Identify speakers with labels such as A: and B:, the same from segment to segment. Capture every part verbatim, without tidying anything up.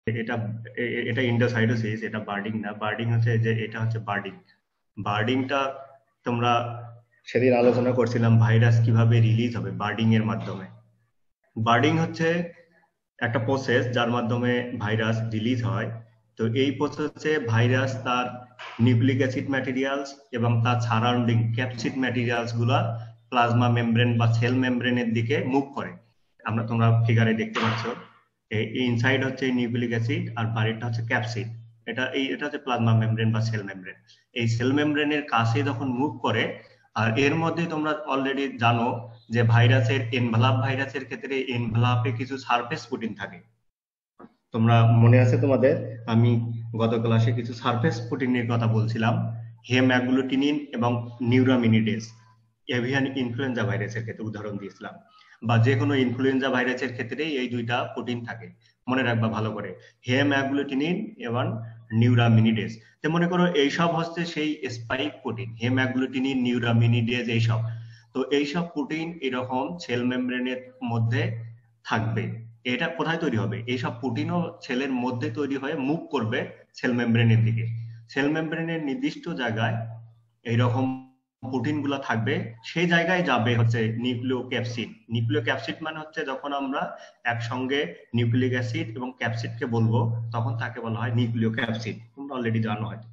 A: এটা এ- এটা ইন্ডোসাইটোসিস, এটা বার্ডিং না। বার্ডিং হচ্ছে যে এটা হচ্ছে বার্ডিং। বার্ডিংটা তোমরা সেদিন আলোচনা করছিলাম ভাইরাস কিভাবে রিলিজ হবে বার্ডিং এর মাধ্যমে। বার্ডিং হচ্ছে একটা প্রসেস যার মাধ্যমে ভাইরাস রিলিজ হয়। তো এই প্রসেসে ভাইরাস তার নিউক্লিক অ্যাসিড ম্যাটেরিয়ালস এবং তার সারাউন্ডিং ক্যাপসিড ম্যাটেরিয়ালস গুলা প্লাজমা মেমব্রেন বা সেল মেমব্রেনের দিকে মুভ করে। আমরা তোমরা ফিগারে দেখতে পাচ্ছ ইনসাইড হচ্ছে নিউক্লিক অ্যাসিড আর বাইরেটা হচ্ছে ক্যাপসিড। এটা এই এটা হচ্ছে প্লাজমা মেমব্রেন বা সেল মেমব্রেন। এই সেল মেমব্রেনের কাছে যখন মুভ করে, আর এর মধ্যে তোমরা অলরেডি জানো যে ভাইরাসের এনভেলাপ ভাইরাসের ক্ষেত্রে এনভেলাপে কিছু সারফেস প্রোটিন থাকে। তোমরা মনে আছে তোমাদের, আমি গত ক্লাসে কিছু সারফেস প্রোটিনের কথা বলছিলাম, হেমঅ্যাগ্লুটিনিন এবং নিউরামিনিডেজ। এভিয়ান ইনফ্লুয়েঞ্জা ভাইরাসের ক্ষেত্রে উদাহরণ দিয়েছিলাম, বা যে কোনো ইনফ্লুয়েঞ্জা ভাইরাসের ক্ষেত্রে এই দুইটা প্রোটিন থাকে। মনে রাখবা ভালো করে, হেমঅ্যাগ্লুটিনিন এবং নিউরামিনিডেজ। তো মনে করো এইসব হচ্ছে সেই স্পাইক প্রোটিন, হেমঅ্যাগ্লুটিনিন, নিউরামিনিডেজ এইসব। তো এইসব প্রোটিন এরকম সেল মেমব্রেনের মধ্যে থাকবে। এটা কোথায় তৈরি হবে? এইসব প্রোটিনও সেলের মধ্যে তৈরি হয়ে মুভ করবে সেল মেমব্রেনের দিকে। সেল মেমব্রেনের নির্দিষ্ট জায়গায় এইরকম প্রোটিন গুলা থাকবে, সেই জায়গায় যাবে হচ্ছে নিউক্লিও ক্যাপসিড। নিউক্লিও ক্যাপসিড মানে হচ্ছে যখন আমরা একসঙ্গে নিউক্লিক অ্যাসিড এবং ক্যাপসিডকে বলবো তখন তাকে বলা হয় নিউক্লিও ক্যাপসিড। তোমরা অলরেডি জানো হয়তো।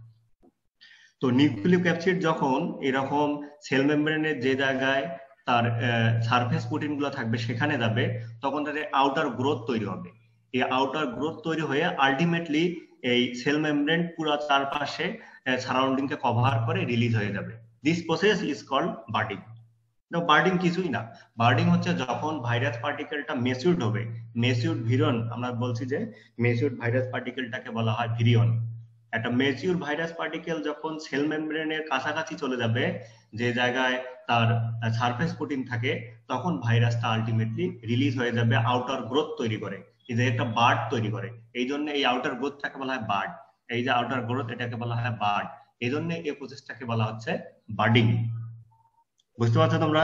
A: তো নিউক্লিক অ্যাসিড যখন এরকম সেল মেমব্রেনের যে জায়গায় তার সারফেস প্রোটিন গুলো থাকবে সেখানে যাবে, তখন তাদের আউটার গ্রোথ তৈরি হবে। এই আউটার গ্রোথ তৈরি হয়ে আলটিমেটলি এই সেল মেমব্রেন পুরো চারপাশে সারাউন্ডিং কে কভার করে রিলিজ হয়ে যাবে। This process is called budding. Budding কিছুই না, বার্ডিং হচ্ছে যখন ভাইরাস পার্টিকেলটা মেচিউরড হবে। মেচিউরড ভিরন, আমরা বলছি যে মেচিউরড ভাইরাস পার্টিকেলটাকে বলা হয় ভিরিয়ন। একটা মেচিউর ভাইরাস পার্টিকেল যখন সেল মেমব্রেনের কাছাকাছি চলে যাবে, যে জায়গায় তার সারফেস প্রোটিন থাকে, তখন ভাইরাসটা আলটিমেটলি রিলিজ হয়ে যাবে, আউটার গ্রোথ তৈরি করে, এই যে একটা বার্ড তৈরি করে। এই জন্য এই আউটার গ্রোথটাকে বলা হয় বার্ড। এই যে আউটার গ্রোথ, এটাকে বলা হয় বার্ড। এই জন্য এই প্রসেসটাকে বলা হচ্ছে বার্ডিং। বুঝতে পারছো তোমরা?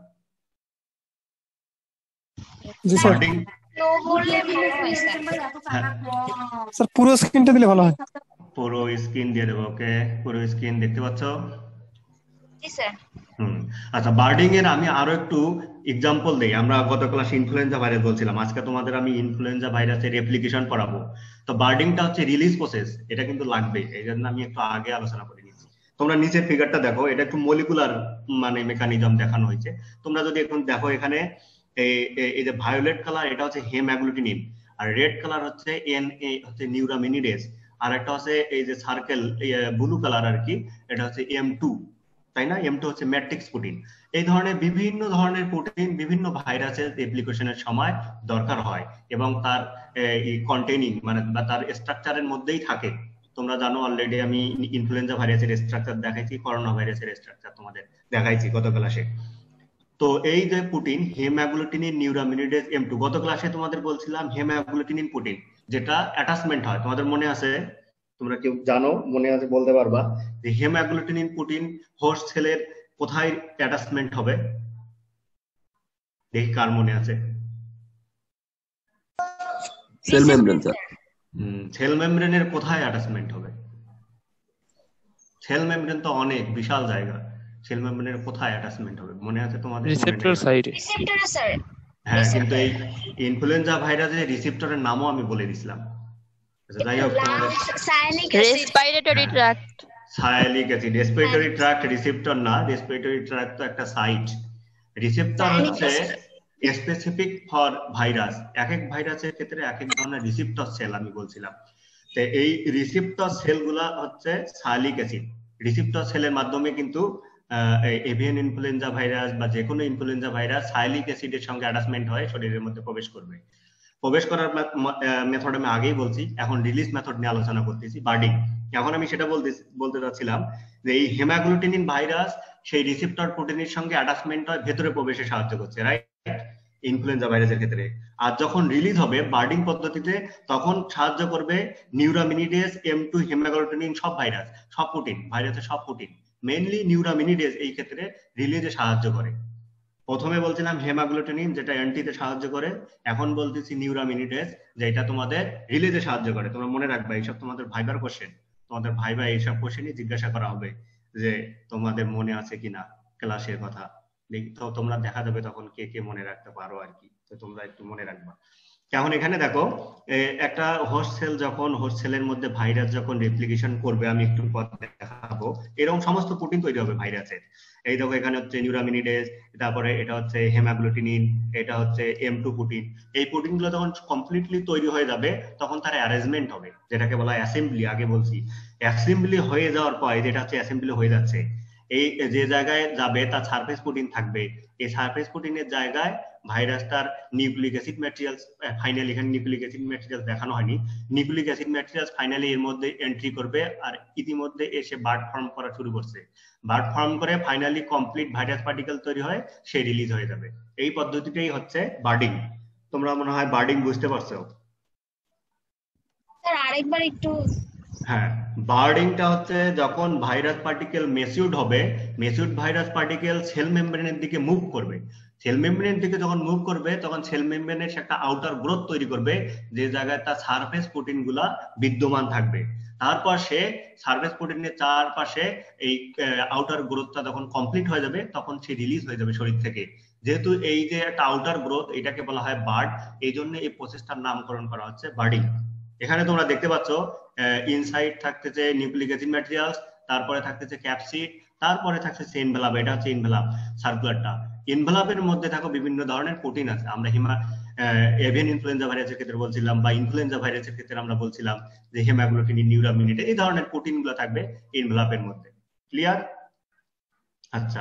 B: জি স্যার।
A: বার্ডিং।
C: নো বললে ভালো হয় স্যার।
A: হ্যাঁ,
B: স্যার পুরো স্ক্রিনটা দিলে ভালো হয়।
A: পুরো স্ক্রিন দিয়ে দেবো। ওকে, পুরো স্ক্রিন দেখতে পাচ্ছ?
C: জি স্যার।
A: হুম। আচ্ছা, বার্ডিং এর আমি আরো একটু এক্সাম্পল দেই। আমরা গত ক্লাসে ইনফ্লুয়েঞ্জা ভাইরাস বলছিলাম, আজকে তোমাদের আমি ইনফ্লুয়েঞ্জা ভাইরাসের রেপ্লিকেশন পড়াবো। তো বার্ডিংটা হচ্ছে রিলিজ প্রসেস, এটা কিন্তু লাগবে, এই জন্য আমি একটু আগে আলোচনা করে নিচ্ছি। তোমরা নিচের ফিগারটা দেখো, এটা একটু মলিকুলার মানে মেকানিজম দেখানো হয়েছে। তোমরা যদি এখন দেখো এখানে এই যে ভায়োলেট কালার, এটা হচ্ছে হেমঅ্যাগ্লুটিনিন, আর রেড কালার হচ্ছে এন এ হচ্ছে নিউরামিনিডেজ, আর একটা হচ্ছে এই যে সার্কেল ব্লু কালার আর কি, এটা হচ্ছে এম টু, তাই না? এম টু হচ্ছে ম্যাট্রিক্স প্রোটিন। এই ধরনের বিভিন্ন ধরনের প্রোটিন বিভিন্ন ভাইরাসের অ্যাপ্লিকেশনের সময় দরকার হয় এবং তার কন্টেনিং মানে বা তার স্ট্রাকচারের মধ্যেই থাকে। তোমরা জানো অলরেডি আমি ইনফ্লুয়েঞ্জা ভাইরাসের স্ট্রাকচার দেখাইছি, করোনা ভাইরাসের স্ট্রাকচার তোমাদের দেখাইছি গত ক্লাসে। তো এই যে protein haemagglutinin, neuraminidase, M two, গত ক্লাসে তোমাদের বলছিলাম হেমঅ্যাগ্লুটিনিন প্রোটিন যেটা অ্যাটাচমেন্ট হয়, তোমাদের মনে আছে? তোমরা কেউ জানো, মনে আছে বলতে পারবা যে হেমঅ্যাগ্লুটিনিন প্রোটিন হোস্ট সেলের কোথায় অ্যাটাচমেন্ট হবে? দেখি কার মনে আছে।
D: Cell membrane sir.
A: হুম, সেল মেমব্রেনের কোথায় অ্যাটাচমেন্ট হবে? সেল মেমব্রেন তো অনেক বিশাল জায়গা, সেল মেমব্রেনের কোথায় অ্যাটাচমেন্ট হবে মনে আছে তোমাদের?
B: রিসেপ্টর সাইডে।
C: রিসেপ্টরে স্যার।
A: হ্যাঁ, কিন্তু এই ইনফ্লুয়েঞ্জা ভাইরাসের রিসেপ্টরের নামও আমি বলে দিছিলাম। যাই হোক, তোমাদের
C: cyanic acid.
E: Respiratory tract.
A: Cyanic acid respiratory tract, receptor না। রেসপিরেটরি ট্র্যাক্ট তো একটা সাইট, রিসেপ্টর হচ্ছে স্পেসিফিক ফর ভাইরাস। এক এক ভাইরাসের ক্ষেত্রে এক এক ধরনের রিসেপ্টর সেল আমি বলছিলাম। তো এই রিসেপ্টর সেলগুলা হচ্ছে সায়ানিক অ্যাসিড। রিসেপ্টর সেলের মাধ্যমে কিন্তু এভিয়ান ইনফ্লুয়েঞ্জা ভাইরাস বা যে কোনো ইনফ্লুয়েঞ্জা ভাইরাস সায়ানিক অ্যাসিডের সঙ্গে অ্যাটাচমেন্ট হয়ে শরীরের মধ্যে প্রবেশ করবে। প্রবেশ করার মেথড আমি আগেই বলছি, এখন রিলিজ মেথড নিয়ে আলোচনা করতেছি, বার্ডিং। এখন আমি সেটা বলতে বলতে চাচ্ছিলাম যে এই হেমাগ্লুটিনিন ভাইরাস সেই রিসেপ্টর প্রোটিনের সঙ্গে অ্যাটাচমেন্ট হয়, ভেতরে প্রবেশে সাহায্য করছে, রাইট? ইনফ্লুয়েঞ্জা ভাইরাসের ক্ষেত্রে। আর যখন রিলিজ হবে বার্ডিং পদ্ধতিতে, তখন সাহায্য করবে নিউরামিনিডেজ, এম টু, হেমাগ্লুটিনিন, সব ভাইরাস, সব প্রোটিন, ভাইরাসের সব প্রোটিন, মেইনলি নিউরামিনিডেজ এই ক্ষেত্রে রিলিজে সাহায্য করে। প্রথমে বলছিলাম হেমাগ্লুটিনিন যেটা অ্যান্টিতে সাহায্য করে, এখন বলতেছি নিউরামিনিডেজ যেটা তোমাদের রিলিজে সাহায্য করে। তোমরা মনে রাখবে এইসব তোমাদের ভাইবার কোশ্চেন, তোমাদের ভাইবা এইসব কোশ্চেনই জিজ্ঞাসা করা হবে যে তোমাদের মনে আছে কিনা ক্লাসের কথা। তো তোমরা দেখা যাবে তখন কে কে মনে রাখতে পারো আর কি, তো তোমরা একটু মনে রাখবা। এখন এখানে দেখো একটা হোস্ট সেল যখন হোস্ট সেলের মধ্যে ভাইরাস যখন রেপ্লিকেশন করবে, আমি একটু পর দেখাবো, এরকম সমস্ত প্রোটিন তৈরি হবে ভাইরাসের। এই দেখো এখানে হচ্ছে নিউরামিনিডেজ, তারপরে এটা হচ্ছে হেমাগ্লুটিনিন, এটা হচ্ছে এম টু প্রোটিন। এই প্রোটিন গুলো যখন কমপ্লিটলি তৈরি হয়ে যাবে তখন তার অ্যারেঞ্জমেন্ট হবে, যেটাকে বলা হয় অ্যাসেম্বলি। আগে বলছি অ্যাসেম্বলি হয়ে যাওয়ার পর যেটা হচ্ছে অ্যাসেম্বলি হয়ে যাচ্ছে, এই যে জায়গায় যাবে তার সারফেস প্রোটিন থাকবে। এই সারফেস প্রোটিনের জায়গায় ভাইরাসটার নিউক্লিক অ্যাসিড ম্যাটেরিয়ালস, ফাইনালি এখানে নিউক্লিক অ্যাসিড ম্যাটেরিয়ালস দেখানো হয়নি, নিউক্লিক অ্যাসিড ম্যাটেরিয়ালস ফাইনালি এর মধ্যে এন্ট্রি করবে আর ইতিমধ্যে এসে বার্ড ফর্ম করা শুরু করছে। বার্ড ফর্ম করে ফাইনালি কমপ্লিট ভাইরাস পার্টিকেল তৈরি হয়, সে রিলিজ হয়ে যাবে। এই পদ্ধতিটাই হচ্ছে বার্ডিং। তোমরা মনে হয় বার্ডিং বুঝতে পারছো?
C: স্যার আরেকবার একটু।
A: হ্যাঁ, বার্ডিংটা হচ্ছে যখন ভাইরাস পার্টিকেল মেচিউরড হবে, মেচিউরড ভাইরাস পার্টিকেল সেল মেমব্রেনের দিকে মুভ করবে। সেল মেমব্রেনের দিকে যখন মুভ করবে তখন সেল মেমব্রেনের একটা আউটার গ্রোথ তৈরি করবে, যে জায়গায় তার সারফেস প্রোটিন গুলা বিদ্যমান থাকবে। তারপর সে সারফেস প্রোটিনের চারপাশে এই আউটার গ্রোথটা যখন কমপ্লিট হয়ে যাবে তখন সে রিলিজ হয়ে যাবে শরীর থেকে। যেহেতু এই যে একটা আউটার গ্রোথ, এটাকে বলা হয় বার্ড, এই জন্য এই প্রসেসটার নামকরণ করা হচ্ছে বার্ডিং। এখানে তোমরা দেখতে পাচ্ছ ইনসাইড থাকতেছে নিউক্লিক অ্যাসিড ম্যাটেরিয়ালস, তারপরে থাকতেছে ক্যাপসিড, তারপরে থাকতেছে এনভেলাপ। এটা হচ্ছে এনভেলাপ সার্কুলারটা। এনভেলাপের মধ্যে থাকো বিভিন্ন ধরনের প্রোটিন আছে। আমরা হিমা এভিয়ান ইনফ্লুয়েঞ্জা ভাইরাসের ক্ষেত্রে বলছিলাম, বা ইনফ্লুয়েঞ্জা ভাইরাসের ক্ষেত্রে আমরা বলছিলাম যে হেমাগ্লুটিনিন, নিউরামিনিডেজ, এই ধরনের প্রোটিন গুলো থাকবে এনভেলাপের মধ্যে। ক্লিয়ার? আচ্ছা,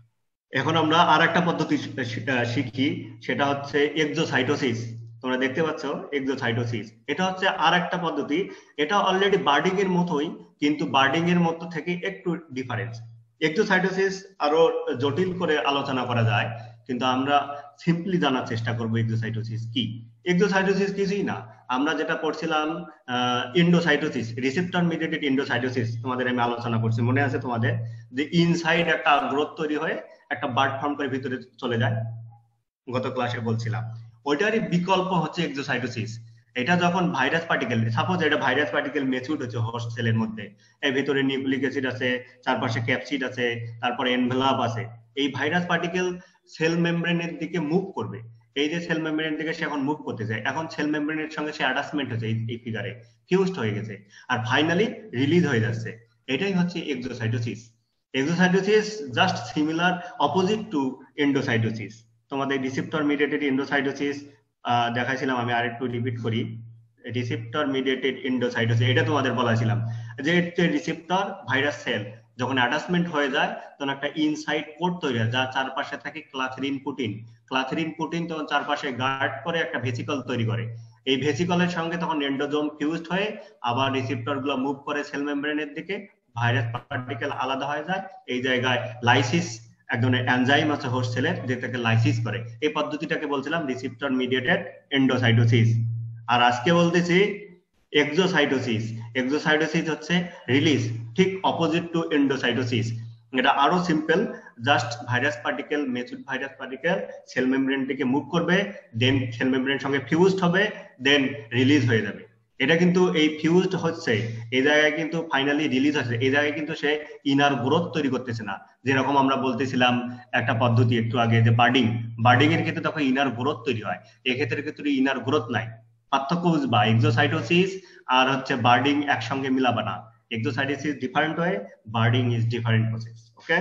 A: এখন আমরা আর একটা পদ্ধতি শিখি, সেটা হচ্ছে এক্সোসাইটোসিস। তোমরা দেখতে পাচ্ছ এক্সোসাইটোসিস, এটা হচ্ছে আর একটা পদ্ধতি। এটা অলরেডি বার্ডিং এর মতোই, কিন্তু বার্ডিং এর মতো থেকে একটু ডিফারেন্স। এক্সোসাইটোসিস আরো জটিল করে আলোচনা করা যায়, কিন্তু আমরা সিম্পলি জানার চেষ্টা করবো এক্সোসাইটোসিস কি। এক্সোসাইটোসিস কিছুই না, আমরা যেটা পড়ছিলাম এন্ডোসাইটোসিস, রিসেপ্টর মিডিয়েটেড এন্ডোসাইটোসিস, তোমাদের আমি আলোচনা করছি, মনে আছে তোমাদের? যে ইনসাইড একটা গ্রোথ তৈরি হয়ে একটা বার্ড ফর্ম করে ভিতরে চলে যায়, গত ক্লাসে বলছিলাম। ওইটারই বিকল্প হচ্ছে এক্সোসাইটোসিস। এটা যখন ভাইরাস পার্টিকেল, সাপোজ এটা ভাইরাস পার্টিকেল মেচিউরড হচ্ছে হোস্ট সেলের মধ্যে, এর ভিতরে নিউক্লিক অ্যাসিড আছে, চারপাশে ক্যাপসিড আছে, তারপরে এনভেলাপ আছে। এই ভাইরাস পার্টিকেল সেল মেমব্রেনের দিকে মুভ করবে। এই যে সেল মেমব্রেনের দিকে সে এখন মুভ করতে যায়, এখন সেল মেমব্রেনের সঙ্গে সে অ্যাটাচমেন্ট হচ্ছে, এই ফিগারে ফিউজড হয়ে গেছে, আর ফাইনালি রিলিজ হয়ে যাচ্ছে। এটাই হচ্ছে exocytosis. Exocytosis just similar, opposite to endocytosis. তোমাদের রিসেপ্টর মিডিয়েটেড এন্ডোসাইটোসিস দেখাইছিলাম, আমি আরেকটু রিপিট করি। রিসেপ্টর মিডিয়েটেড এন্ডোসাইটোসিস, এটা তোমাদের বলেছিলাম যে রিসেপ্টর ভাইরাস সেল যখন অ্যাটাচমেন্ট হয়ে যায় তখন একটা ইনসাইড কোট তৈরি হয়, যার চারপাশে থাকে ক্লাথরিন প্রোটিন। ক্লাথরিন প্রোটিন তখন চারপাশে গার্ড করে একটা ভেসিকল তৈরি করে। এই ভেসিকলের সঙ্গে তখন এন্ডোজোম ফিউজড হয়ে আবার রিসেপ্টর গুলো মুভ করে সেল মেমব্রেনের দিকে, ভাইরাস পার্টিকেল আলাদা হয়ে যায়। এই জায়গায় লাইসিস, এক ধরনের এনজাইম আছে হোস্ট সেলের, যেটাকে লাইসিস করে। এই পদ্ধতিটাকে বলছিলাম রিসেপ্টর মিডিয়েটেড এন্ডোসাইটোসিস। আর আজকে বলতেছি এক্সোসাইটোসিস। এক্সোসাইটোসিস হচ্ছে রিলিজ, ঠিক অপোজিট টু এন্ডোসাইটোসিস। এটা আরো simple, just virus particle, matured virus particle cell membrane থেকে মুভ করবে, দেন সেল মেমব্রেনের সঙ্গে ফিউজড হবে, দেন রিলিজ হয়ে যাবে। এটা কিন্তু এই ফিউজড হচ্ছে, এই জায়গায় কিন্তু ফাইনালি রিলিজ হচ্ছে, এই জায়গায় কিন্তু সে ইনার গ্রোথ তৈরি করতেছে না। যেরকম আমরা বলতেছিলাম একটা পদ্ধতি একটু আগে যে বার্ডিং, বার্ডিং এর ক্ষেত্রে তখন ইনার গ্রোথ তৈরি হয়, এক্ষেত্রে ক্ষেত্রে ইনার গ্রোথ নাই। পার্থক্য বুঝবা, এক্সোসাইটোসিস আর হচ্ছে বার্ডিং একসঙ্গে মিলাবা না। Exocytosis different way, budding is different process. Okay,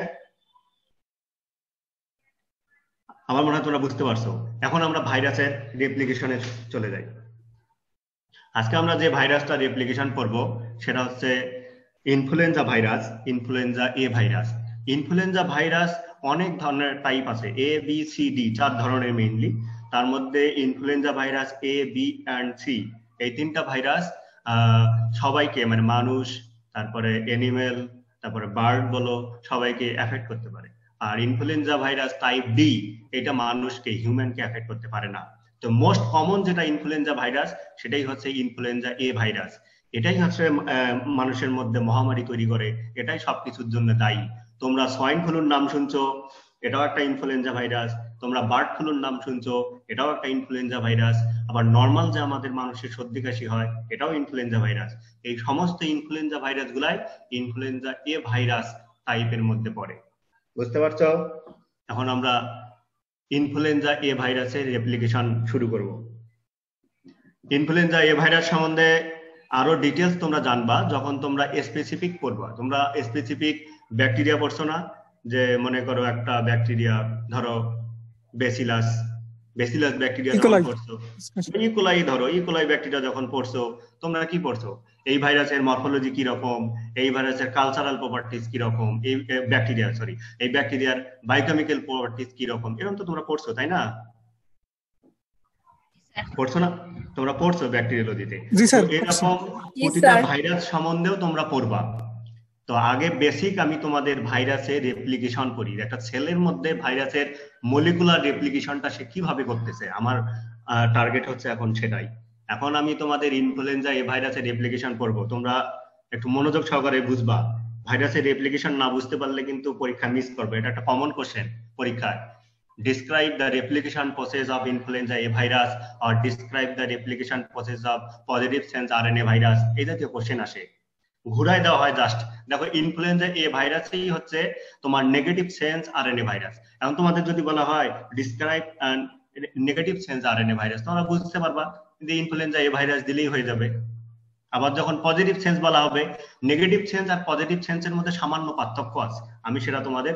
A: আমার মনে হয় তোমরা বুঝতে পারছো। এখন আমরা ভাইরাসের রেপ্লিকেশনে চলে যাই। আজকে আমরা যে ভাইরাসটা রেপ্লিকেশন করব সেটা হচ্ছে influenza virus, influenza A virus. Influenza virus অনেক ধরনের টাইপ আছে, এ বি সি ডি, চার ধরনের মেইনলি। তার মধ্যে influenza virus A, B and C, এই তিনটা ভাইরাস সবাইকে, মানে মানুষ, তারপরে এনিমেল, তারপরে বার্ড বলো, সবাইকে এফেক্ট করতে পারে। আর ইনফ্লুয়েঞ্জা ভাইরাস টাইপ ডি, এটা মানুষকে, হিউম্যানকে এফেক্ট করতে পারে না। তো মোস্ট কমন যেটা ইনফ্লুয়েঞ্জা ভাইরাস সেটাই হচ্ছে ইনফ্লুয়েঞ্জা এ ভাইরাস। এটাই হচ্ছে মানুষের মধ্যে মহামারী তৈরি করে, এটাই সবকিছুর জন্য দায়ী। তোমরা সোয়াইন ফ্লুর নাম শুনছো, এটাও একটা ইনফ্লুয়েঞ্জা ভাইরাস। তোমরা বার্ড ফ্লুর নাম শুনছো, এটাও একটা ইনফ্লুয়েঞ্জা ভাইরাস। আবার নর্মাল যে আমাদের মানুষের সর্দি কাশি হয়, এটাও ইনফ্লুয়েঞ্জা ভাইরাস। এই সমস্ত ইনফ্লুয়েঞ্জা ভাইরাস গুলাই ইনফ্লুয়েঞ্জা এ ভাইরাস টাইপের মধ্যে পড়ে। বুঝতে পারছো? এখন আমরা ইনফ্লুয়েঞ্জা এ ভাইরাসের রেপ্লিকেশন শুরু করব। ইনফ্লুয়েঞ্জা এ ভাইরাস সম্বন্ধে আরো ডিটেলস তোমরা জানবা যখন তোমরা স্পেসিফিক পড়বা। তোমরা স্পেসিফিক ব্যাকটেরিয়া পড়ছো না, যে মনে করো একটা ব্যাকটেরিয়া ধরো বেসিলাস, বেসিলাস ব্যাকটেরিয়া যখন
B: ইকোলাই।
A: পড়ছো, ইকোলাই ধরো, ইকোলাই ব্যাকটেরিয়া যখন পড়ছো, তোমরা কি পড়ছো? এই ভাইরাসের মরফোলজি কি রকম, এই ভাইরাসের কালচারাল প্রপার্টিজ কি রকম, এই ব্যাকটেরিয়া সরি এই ব্যাকটেরিয়ার বায়োকেমিক্যাল প্রপার্টিজ কি রকম, এরকম তো তোমরা পড়ছো, তাই না? পড়ছো না? তোমরা পড়ছো ব্যাকটেরিওলজিতে।
B: জি স্যার।
A: এরকম প্রতিটা ভাইরাস সম্বন্ধেও তোমরা পড়বা। তো আগে বেসিক আমি তোমাদের ভাইরাসের রেপ্লিকেশন করি, একটা সেলের মধ্যে ভাইরাসের মলিকুলার রেপ্লিকেশনটা সে কিভাবে করতেছে, আমার টার্গেট হচ্ছে এখন সেটাই। এখন আমি তোমাদের ইনফ্লুয়েঞ্জা এ ভাইরাসের রেপ্লিকেশন করব। তোমরা একটু মনোযোগ সহকারে বুঝবা। ভাইরাসের রেপ্লিকেশন না বুঝতে পারলে কিন্তু পরীক্ষা মিস করবে। এটা একটা কমন কোশ্চেন পরীক্ষায়। Describe the replication process of influenza A virus or describe the replication process of positive sense R N A virus, এই জাতীয় কোশ্চেন আসে, ঘুরাই দেওয়া হয় জাস্ট। দেখো ইনফ্লুয়েঞ্জা এ ভাইরাসই হচ্ছে তোমার negative sense R N A virus. এখন তোমাদের যদি বলা হয় describe negative sense R N A virus, তোমরা বুঝতে পারবা যে ইনফ্লুয়েঞ্জা এ ভাইরাস দিলেই হয়ে যাবে। আবার যখন পজিটিভ সেন্স বলা হবে, নেগেটিভ সেন্স আর পজিটিভ সেন্সের মধ্যে সামান্য পার্থক্য আছে, আমি সেটা তোমাদের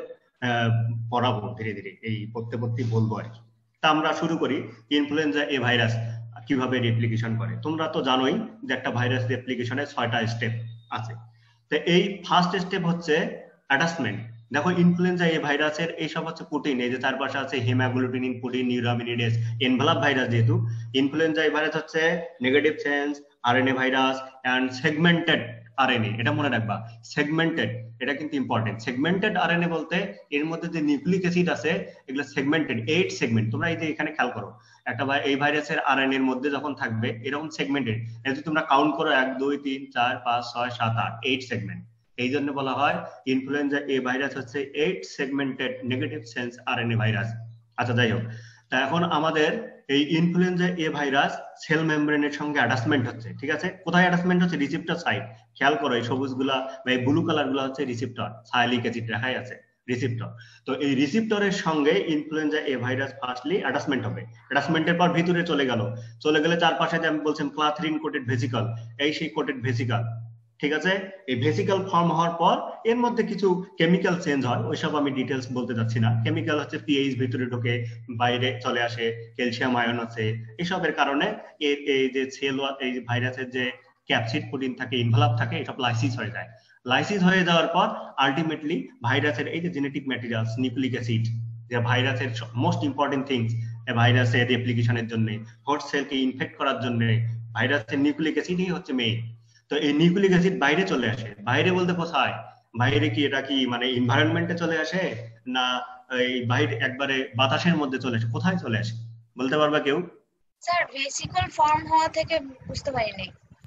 A: পড়াবো ধীরে ধীরে, এই পড়তে পড়তে বলবো আর কি। তা আমরা শুরু করি ইনফ্লুয়েঞ্জা এ ভাইরাস কিভাবে রেপ্লিকেশন করে। তোমরা তো জানোই যে একটা ভাইরাস রেপ্লিকেশনের ছয়টা স্টেপ আছে। তো এই ফার্স্ট স্টেপ হচ্ছে অ্যাটাচমেন্ট। দেখো ইনফ্লুয়েঞ্জা এ ভাইরাসের এইসব হচ্ছে প্রোটিন, এই যে চারপাশে আছে hemagglutinin, protein, neuraminidase, envelope virus. যেহেতু ইনফ্লুয়েঞ্জা এ ভাইরাস হচ্ছে negative sense RNA virus and segmented RNA, এটা মনে রাখবা। সেগমেন্টেড, এটা কিন্তু ইম্পর্টেন্ট। সেগমেন্টেড আরএনএ বলতে এর মধ্যে যে নিউক্লিক অ্যাসিড আছে এগুলো সেগমেন্টেড, এইট সেগমেন্ট। তোমরা এই যে এখানে খেয়াল করো, একটা এই ভাইরাসের আরএনএ এর মধ্যে যখন থাকবে এরকম সেগমেন্টেড, যদি তোমরা কাউন্ট করো এক দুই তিন চার পাঁচ ছয় সাত আট, এইট সেগমেন্ট। এই জন্য বলা হয় ইনফ্লুয়েঞ্জা এ ভাইরাস হচ্ছে eight segmented negative sense RNA virus. আচ্ছা যাই হোক, তা এখন আমাদের এই ইনফ্লুয়েঞ্জা এ ভাইরাস সেল মেমব্রেনের সঙ্গে অ্যাটাচমেন্ট হচ্ছে, ঠিক আছে? কোথায় অ্যাটাচমেন্ট হচ্ছে? Receptor site. খেয়াল করো এই সবুজগুলা বা এই ব্লু কালার গুলো হচ্ছে রিসেপ্টর, সায়ালিক অ্যাসিড দেখাই আছে রিসেপ্টর। তো এই রিসেপ্টরের সঙ্গে influenza A virus firstly attachment হবে। অ্যাটাচমেন্টের পর ভিতরে চলে গেল, চলে গেলে চারপাশে যে আমি বলছিলাম ক্লাথরিন কোটেড ভেসিকল, এই সেই কোটেড ভেসিকল, ঠিক আছে? এই ভেসিকল ফর্ম হওয়ার পর এর মধ্যে কিছু কেমিক্যাল চেঞ্জ হয়, ওইসব আমি ডিটেলস বলতে যাচ্ছি না। কেমিক্যাল হচ্ছে পিএইচ ভিতরে ঢোকে, বাইরে চলে আসে, ক্যালসিয়াম আয়ন আছে, এসবের কারণে এই যে সেল, এই ভাইরাসের যে ক্যাপসিড প্রোটিন থাকে, ইনভেলপ থাকে, এসব লাইসিস হয়ে যায়। লাইসিস হয়ে যাওয়ার পর আলটিমেটলি ভাইরাসের এই যে জেনেটিক ম্যাটেরিয়ালস, নিউক্লিক অ্যাসিড, যে ভাইরাসের মোস্ট ইম্পর্টেন্ট থিংস ভাইরাসের রেপ্লিকেশনের জন্য, হোস্ট সেলকে ইনফেক্ট করার জন্য ভাইরাসের নিউক্লিক অ্যাসিডই হচ্ছে মেইন। তো এই নিউক্লিক অ্যাসিড বাইরে চলে আসে। বাইরে বলতে কোথায়? বাইরে কি এটা কি মানে এনভায়রনমেন্টে চলে আসে, না এই বাইরে একবারে বাতাসের মধ্যে চলে আসে? কোথায় চলে আসে বলতে পারবা কেউ?
C: স্যার ভেসিকল ফর্ম হওয়া থেকে বুঝতে পারিনি।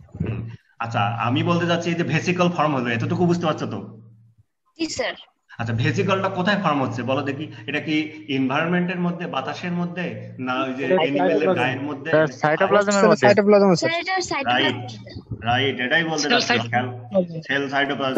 A: আচ্ছা আমি বলতে যাচ্ছি যে ভেসিকল ফর্ম হলো, এতটুকু বুঝতে পারছো তো?
C: জি স্যার।
A: আচ্ছা ভেসিকলটা কোথায় ফর্ম হচ্ছে বলো দেখি? এটা কি এনভায়রনমেন্টের মধ্যে, বাতাসের মধ্যে, না ওই যে অ্যানিমেলের গায়ের মধ্যে?
B: সাইটোপ্লাজমের মধ্যে। সাইটোপ্লাজম
C: স্যার এটা
A: রাইট রাইট, এটাই বলতে যাচ্ছি, সেল সাইটোপ্লাজম।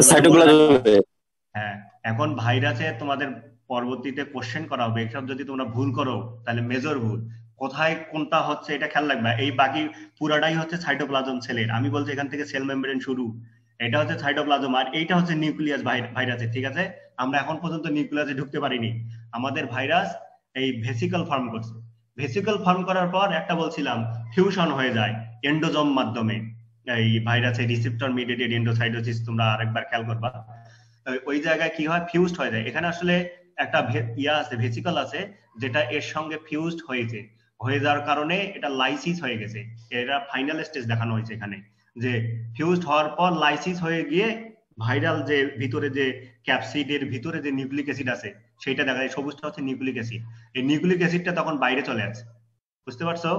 A: হ্যাঁ, এখন ভাইরাসে তোমাদের পরবর্তীতে কোশ্চেন করা হবে, এসব যদি তোমরা ভুল করো তাহলে মেজর ভুল। কোথায় কোনটা হচ্ছে এটা খেয়াল রাখবা। এই বাকি পুরাটাই হচ্ছে সাইটোপ্লাজম সেলের। আমি বলছি এখান থেকে সেল মেমব্রেন শুরু, এটা হচ্ছে সাইটোপ্লাজম, আর এইটা হচ্ছে নিউক্লিয়াস ভাইরাসের, ঠিক আছে? আমরা এখন পর্যন্ত নিউক্লিয়াসে ঢুকতে পারিনি। আমাদের ভাইরাস এই ভেসিকল ফর্ম করছে। ভেসিকল ফর্ম করার পর একটা বলছিলাম ফিউশন হয়ে যায় এন্ডোজোম মাধ্যমে। এই ভাইরাসের রিসেপ্টর মিডিয়েটেড এন্ডোসাইটোসিস, তোমরা আরেকবার খেয়াল করবা। ওই জায়গায় কি হয়? ফিউজড হয়ে যায়। এখানে আসলে একটা ইয়া আছে, ভেসিকল আছে, যেটা এর সঙ্গে ফিউজড হয়েছে, হয়ে যাওয়ার কারণে এটা লাইসিস হয়ে গেছে। এটা ফাইনাল স্টেজ দেখানো হয়েছে এখানে, যে ফিউজড হওয়ার পর লাইসিস হয়ে গিয়ে ভাইরাল যে ভিতরে যে ক্যাপসিডের ভিতরে যে নিউক্লিক অ্যাসিড আছে সেটা দেখা যায়, সবুজটা হচ্ছে নিউক্লিক অ্যাসিড। এই নিউক্লিক অ্যাসিডটা তখন বাইরে চলে আসে, বুঝতে পারছো?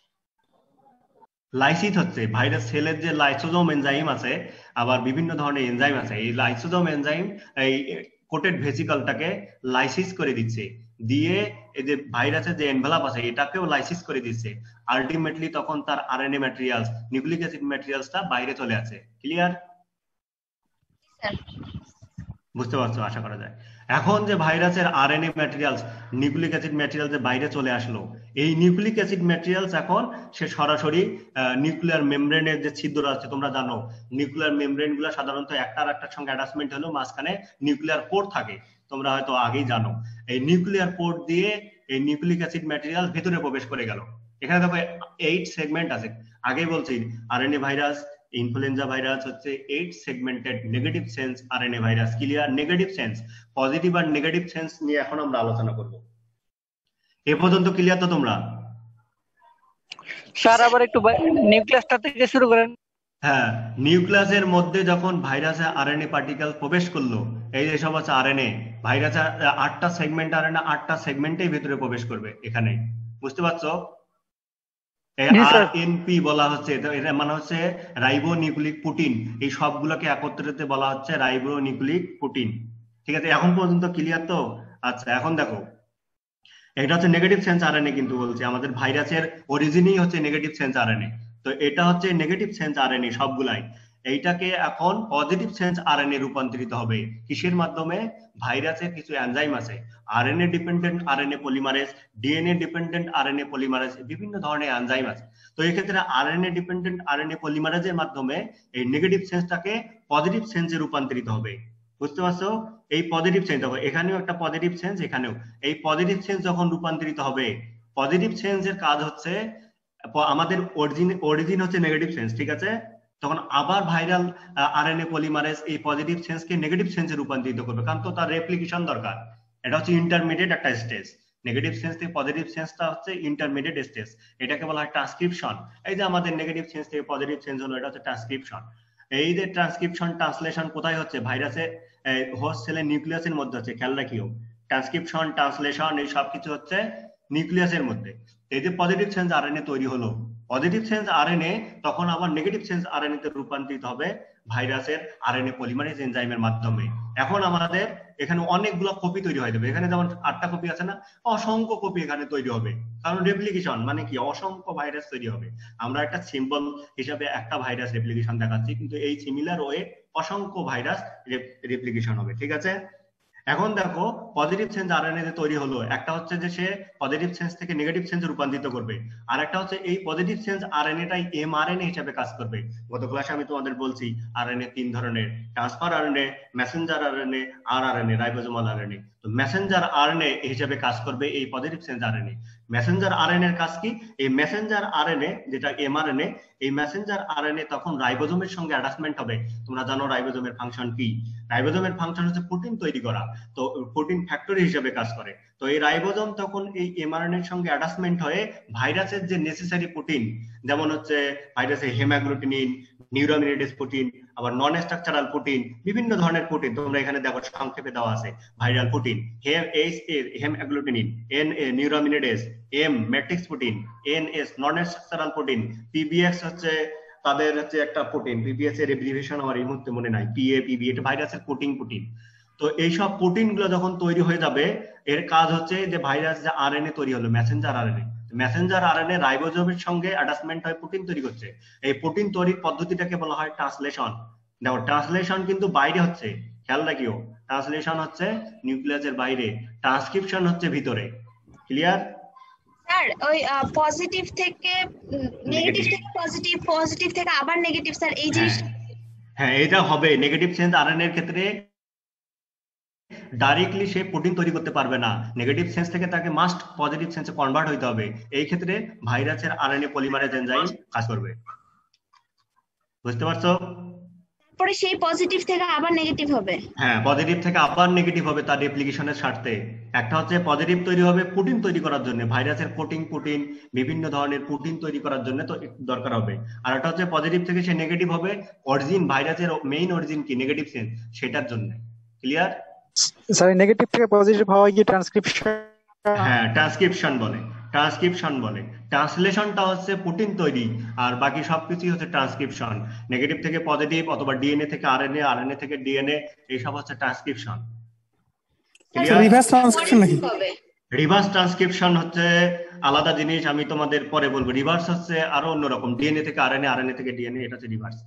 A: লাইসিস হচ্ছে ভাইরাস সেলের যে লাইসোজোম এনজাইম আছে, আবার বিভিন্ন ধরনের এনজাইম আছে। এই লাইসোজোম এনজাইম এই কোটেড ভেসিকলটাকে লাইসিস করে দিচ্ছে, দিয়ে এই যে ভাইরাসের যে এনভেলাপ আছে এটাকেও লাইসিস করে দিচ্ছে। আলটিমেটলি তখন তার আরএনএ ম্যাটেরিয়ালস, নিউক্লিক অ্যাসিড ম্যাটেরিয়ালসটা বাইরে চলে আসে। ক্লিয়ার? বুঝতে পারছো আশা করা যায়। এখন যে ভাইরাসের RNA materials, nucleic acid material যে বাইরে চলে আসলো, এই নিউক্লিক অ্যাসিড ম্যাটেরিয়ালস এখন সে সরাসরি নিউক্লিয়ার মেমব্রেনের যে ছিদ্র আছে, তোমরা জানো নিউক্লিয়ার মেমব্রেন গুলো সাধারণত একটা আর একটার সঙ্গে অ্যাটাচমেন্ট হলেও মাঝখানে নিউক্লিয়ার পোর্ট থাকে, তোমরা হয়তো আগেই জানো। এই নিউক্লিয়ার পোর্ট দিয়ে এই নিউক্লিক অ্যাসিড ম্যাটেরিয়াল ভেতরে প্রবেশ করে গেল। এখানে দেখো এইট সেগমেন্ট আছে, আগেই বলছি আরএনএ ভাইরাস, ইনফ্লুয়েঞ্জা ভাইরাস হচ্ছে eight segmented negative sense RNA virus. Clear? Negative sense, positive আর নেগেটিভ সেন্স নিয়ে এখন আমরা আলোচনা করব। এ পর্যন্ত ক্লিয়ার তো তোমরা?
B: স্যার আবার একটু নিউক্লিয়াসটা থেকে শুরু করেন।
A: হ্যাঁ, নিউক্লিয়াসের মধ্যে যখন ভাইরাসে আরএনএ পার্টিকেল প্রবেশ করলো, এই যে সব আছে আরএনএ, ভাইরাসে আটটা সেগমেন্ট আরএনএ, আটটা সেগমেন্টেই ভিতরে প্রবেশ করবে এখানে। বুঝতে পারছো? আরএনপি বলা হচ্ছে, এটা মানে হচ্ছে রাইবো নিউক্লিক প্রোটিন, এই সবগুলোকে একত্রিত বলা হচ্ছে রাইবো নিউক্লিক প্রোটিন। ঠিক আছে, এখন পর্যন্ত ক্লিয়ার তো? আচ্ছা, এখন দেখো এটা হচ্ছে নেগেটিভ সেন্স আরএনএ, কিন্তু বলছি আমাদের ভাইরাসের অরিজিনই হচ্ছে নেগেটিভ সেন্স আরএনএ। তো এটা হচ্ছে নেগেটিভ সেন্স আরএনএ সবগুলাই, এইটাকে এখন পজিটিভ সেন্স আরএনএ রূপান্তরিত হবে। কিসের মাধ্যমে? ভাইরাসের কিছু এনজাইম আছে, RNA dependent RNA polymerase, DNA dependent RNA polymerase, বিভিন্ন ধরনের এনজাইম আছে। তো এই ক্ষেত্রে আরএনএ ডিপেন্ডেন্ট আরএনএ পলিমারেজের মাধ্যমে এই নেগেটিভ সেন্সটাকে পজিটিভ সেন্সে রূপান্তরিত হবে। বুঝতে পারছো? এই পজিটিভ সেন্স হবে, এখানেও একটা পজিটিভ সেন্স, এখানেও এই পজিটিভ সেন্স যখন রূপান্তরিত হবে, পজিটিভ সেন্সের কাজ হচ্ছে আমাদের অরিজিন অরিজিন হচ্ছে নেগেটিভ সেন্স, ঠিক আছে? তখন আবার ভাইরাল আরএনএ পলিমারেজ এই পজিটিভ সেন্সকে নেগেটিভ সেন্সে রূপান্তরিত করবে, কারণ তো তার রেপ্লিকেশন দরকার। এটা হচ্ছে ইন্টারমিডিয়েট একটা স্টেজ, নেগেটিভ সেন্স থেকে পজিটিভ সেন্সটা হচ্ছে ইন্টারমিডিয়েট স্টেজ, এটাকে বলা হয় ট্রান্সক্রিপশন। এই যে আমাদের নেগেটিভ সেন্স থেকে পজিটিভ সেন্স হলো, এটা হচ্ছে ট্রান্সক্রিপশন। এই যে ট্রান্সক্রিপশন ট্রান্সলেশন কোথায় হচ্ছে? ভাইরাসে হোস্ট সেলের নিউক্লিয়াসের মধ্যে হচ্ছে, খেয়াল রাখিও। ট্রান্সক্রিপশন ট্রান্সলেশন এই সবকিছু হচ্ছে নিউক্লিয়াসের মধ্যে। এই যে পজিটিভ সেন্স আরএনএ তৈরি হলো, পজিটিভ সেন্স আরএনএ তখন আবার নেগেটিভ সেন্স আরএনএ তে রূপান্তরিত হবে ভাইরাসের আরএনএ পলিমারেজ এনজাইমের মাধ্যমে। এখন আমাদের এখানে অনেকগুলো কপি তৈরি হয়ে যাবে, এখানে যেমন আটটা কপি আছে না, অসংখ্য কপি এখানে তৈরি হবে, কারণ রেপ্লিকেশন মানে কি? অসংখ্য ভাইরাস তৈরি হবে। আমরা একটা সিম্বল হিসাবে একটা ভাইরাস রেপ্লিকেশন দেখাচ্ছি, কিন্তু এই সিমিলার ওয়ে অসংখ্য ভাইরাস রেপ্লিকেশন হবে। ঠিক আছে, এখন দেখো পজিটিভ সেন্স আরএনএ যে তৈরি হলো, একটা হচ্ছে যে সে পজিটিভ সেন্স থেকে নেগেটিভ সেন্সে রূপান্তরিত করবে, আর একটা হচ্ছে এই পজিটিভ সেন্স আরএনএটাই এমআরএনএ হিসেবে কাজ করবে। গত ক্লাসে আমি তোমাদের বলছি আরএনএ তিন ধরনের, transfer RNA, messenger RNA, R RNA, ribosomal RNA. তো মেসেঞ্জার আরএনএ হিসেবে কাজ করবে এই positive sense RNA. Messenger RNA এর কাজ কি? এই মেসেঞ্জার আরএনএ যেটা এমআরএনএ, এই মেসেঞ্জার আরএনএ তখন রাইবোজোমের সঙ্গে অ্যাটাচমেন্ট হবে। তোমরা জানো রাইবোজোমের ফাংশন কি? রাইবোজোমের ফাংশন হচ্ছে প্রোটিন তৈরি করা, তো প্রোটিন ফ্যাক্টরি হিসেবে কাজ করে। তো এই রাইবোজোম তখন এই এমআরএনএ এর সঙ্গে অ্যাটাচমেন্ট হয়ে ভাইরাসের যে নেসেসারি প্রোটিন, যেমন হচ্ছে ভাইরাসের হেমাগ্লুটিনিন, নিউরামিনেডেস প্রোটিন, আবার নন স্ট্রাকচারাল প্রোটিন, বিভিন্ন ধরনের প্রোটিন তোমরা এখানে দেখো সংক্ষেপে দেওয়া আছে। Viral protein haem H A hemagglutinin, N A neuraminidase, M matrix protein, N S non structural protein, PBX হচ্ছে তাদের হচ্ছে একটা প্রোটিন, পিবিএস এর এব্রিভিয়েশন আমার এই মুহূর্তে মনে নাই, পিএ পিবি, এটা ভাইরাসের কোটিং প্রোটিন। তো এইসব প্রোটিন গুলো যখন তৈরি হয়ে যাবে, এর কাজ হচ্ছে যে ভাইরাস যে আরএনএ তৈরি হলো, মেসেঞ্জার আরএনএ, মেসেঞ্জার আরএনএ রাইবোজোমের সঙ্গে অ্যাটাচমেন্ট হয় প্রোটিন তৈরি করছে। এই প্রোটিন তৈরির পদ্ধতিটাকে বলা হয় ট্রান্সলেশন। দেখো ট্রান্সলেশন কিন্তু বাইরে হচ্ছে, খেয়াল রাখিও, ট্রান্সলেশন হচ্ছে নিউক্লিয়াসের বাইরে, ট্রান্সক্রিপশন হচ্ছে ভিতরে। ক্লিয়ার?
C: স্যার ওই পজিটিভ থেকে নেগেটিভ থেকে পজিটিভ, পজিটিভ থেকে আবার নেগেটিভ, স্যার এই জিনিসটা
A: হ্যাঁ এটা হবে। নেগেটিভ সেন্স আরএনএ এর ক্ষেত্রে ডাইরেক্টলি সে প্রোটিন তৈরি করতে পারবে না, নেগেটিভ সেন্স থেকে তাকে মাস্ট পজিটিভ সেন্সে কনভার্ট হইতে হবে। এই ক্ষেত্রে ভাইরাসের আরএনএ পলিমারেজ এনজাইম কাজ করবে। বুঝতে পারছো?
C: পরে সেই পজিটিভ থেকে আবার নেগেটিভ হবে।
A: হ্যাঁ, পজিটিভ থেকে আবার নেগেটিভ হবে তার রেপ্লিকেশনের স্বার্থে। একটা হচ্ছে পজিটিভ তৈরি হবে প্রোটিন তৈরি করার জন্য, ভাইরাসের কোটিং প্রোটিন, বিভিন্ন ধরনের প্রোটিন তৈরি করার জন্য তো দরকার হবে। আর একটা হচ্ছে পজিটিভ থেকে সে নেগেটিভ হবে অরিজিন, ভাইরাসের মেইন অরিজিন কি? নেগেটিভ সেন্স, সেটার জন্য। ক্লিয়ার?
B: স্যার নেগেটিভ থেকে পজিটিভ হওয়া কি ট্রান্সক্রিপশন?
A: হ্যাঁ, ট্রান্সক্রিপশন বলে, ট্রান্সক্রিপশন বলে। ট্রান্সলেশনটা হচ্ছে প্রোটিন তৈরি, আর বাকি সবকিছুই হচ্ছে ট্রান্সক্রিপশন। নেগেটিভ থেকে পজিটিভ অথবা ডিএনএ থেকে আরএনএ, আরএনএ থেকে ডিএনএ, এইসব হচ্ছে ট্রান্সক্রিপশন। ক্লিয়ার?
B: রিভার্স ট্রান্সক্রিপশন নাকি?
A: রিভার্স ট্রান্সক্রিপশন হচ্ছে আলাদা জিনিস, আমি তোমাদের পরে বলবো। রিভার্স হচ্ছে আরো অন্যরকম, ডিএনএ থেকে আরএনএ, আরএনএ থেকে ডিএনএ, এটা হচ্ছে রিভার্স।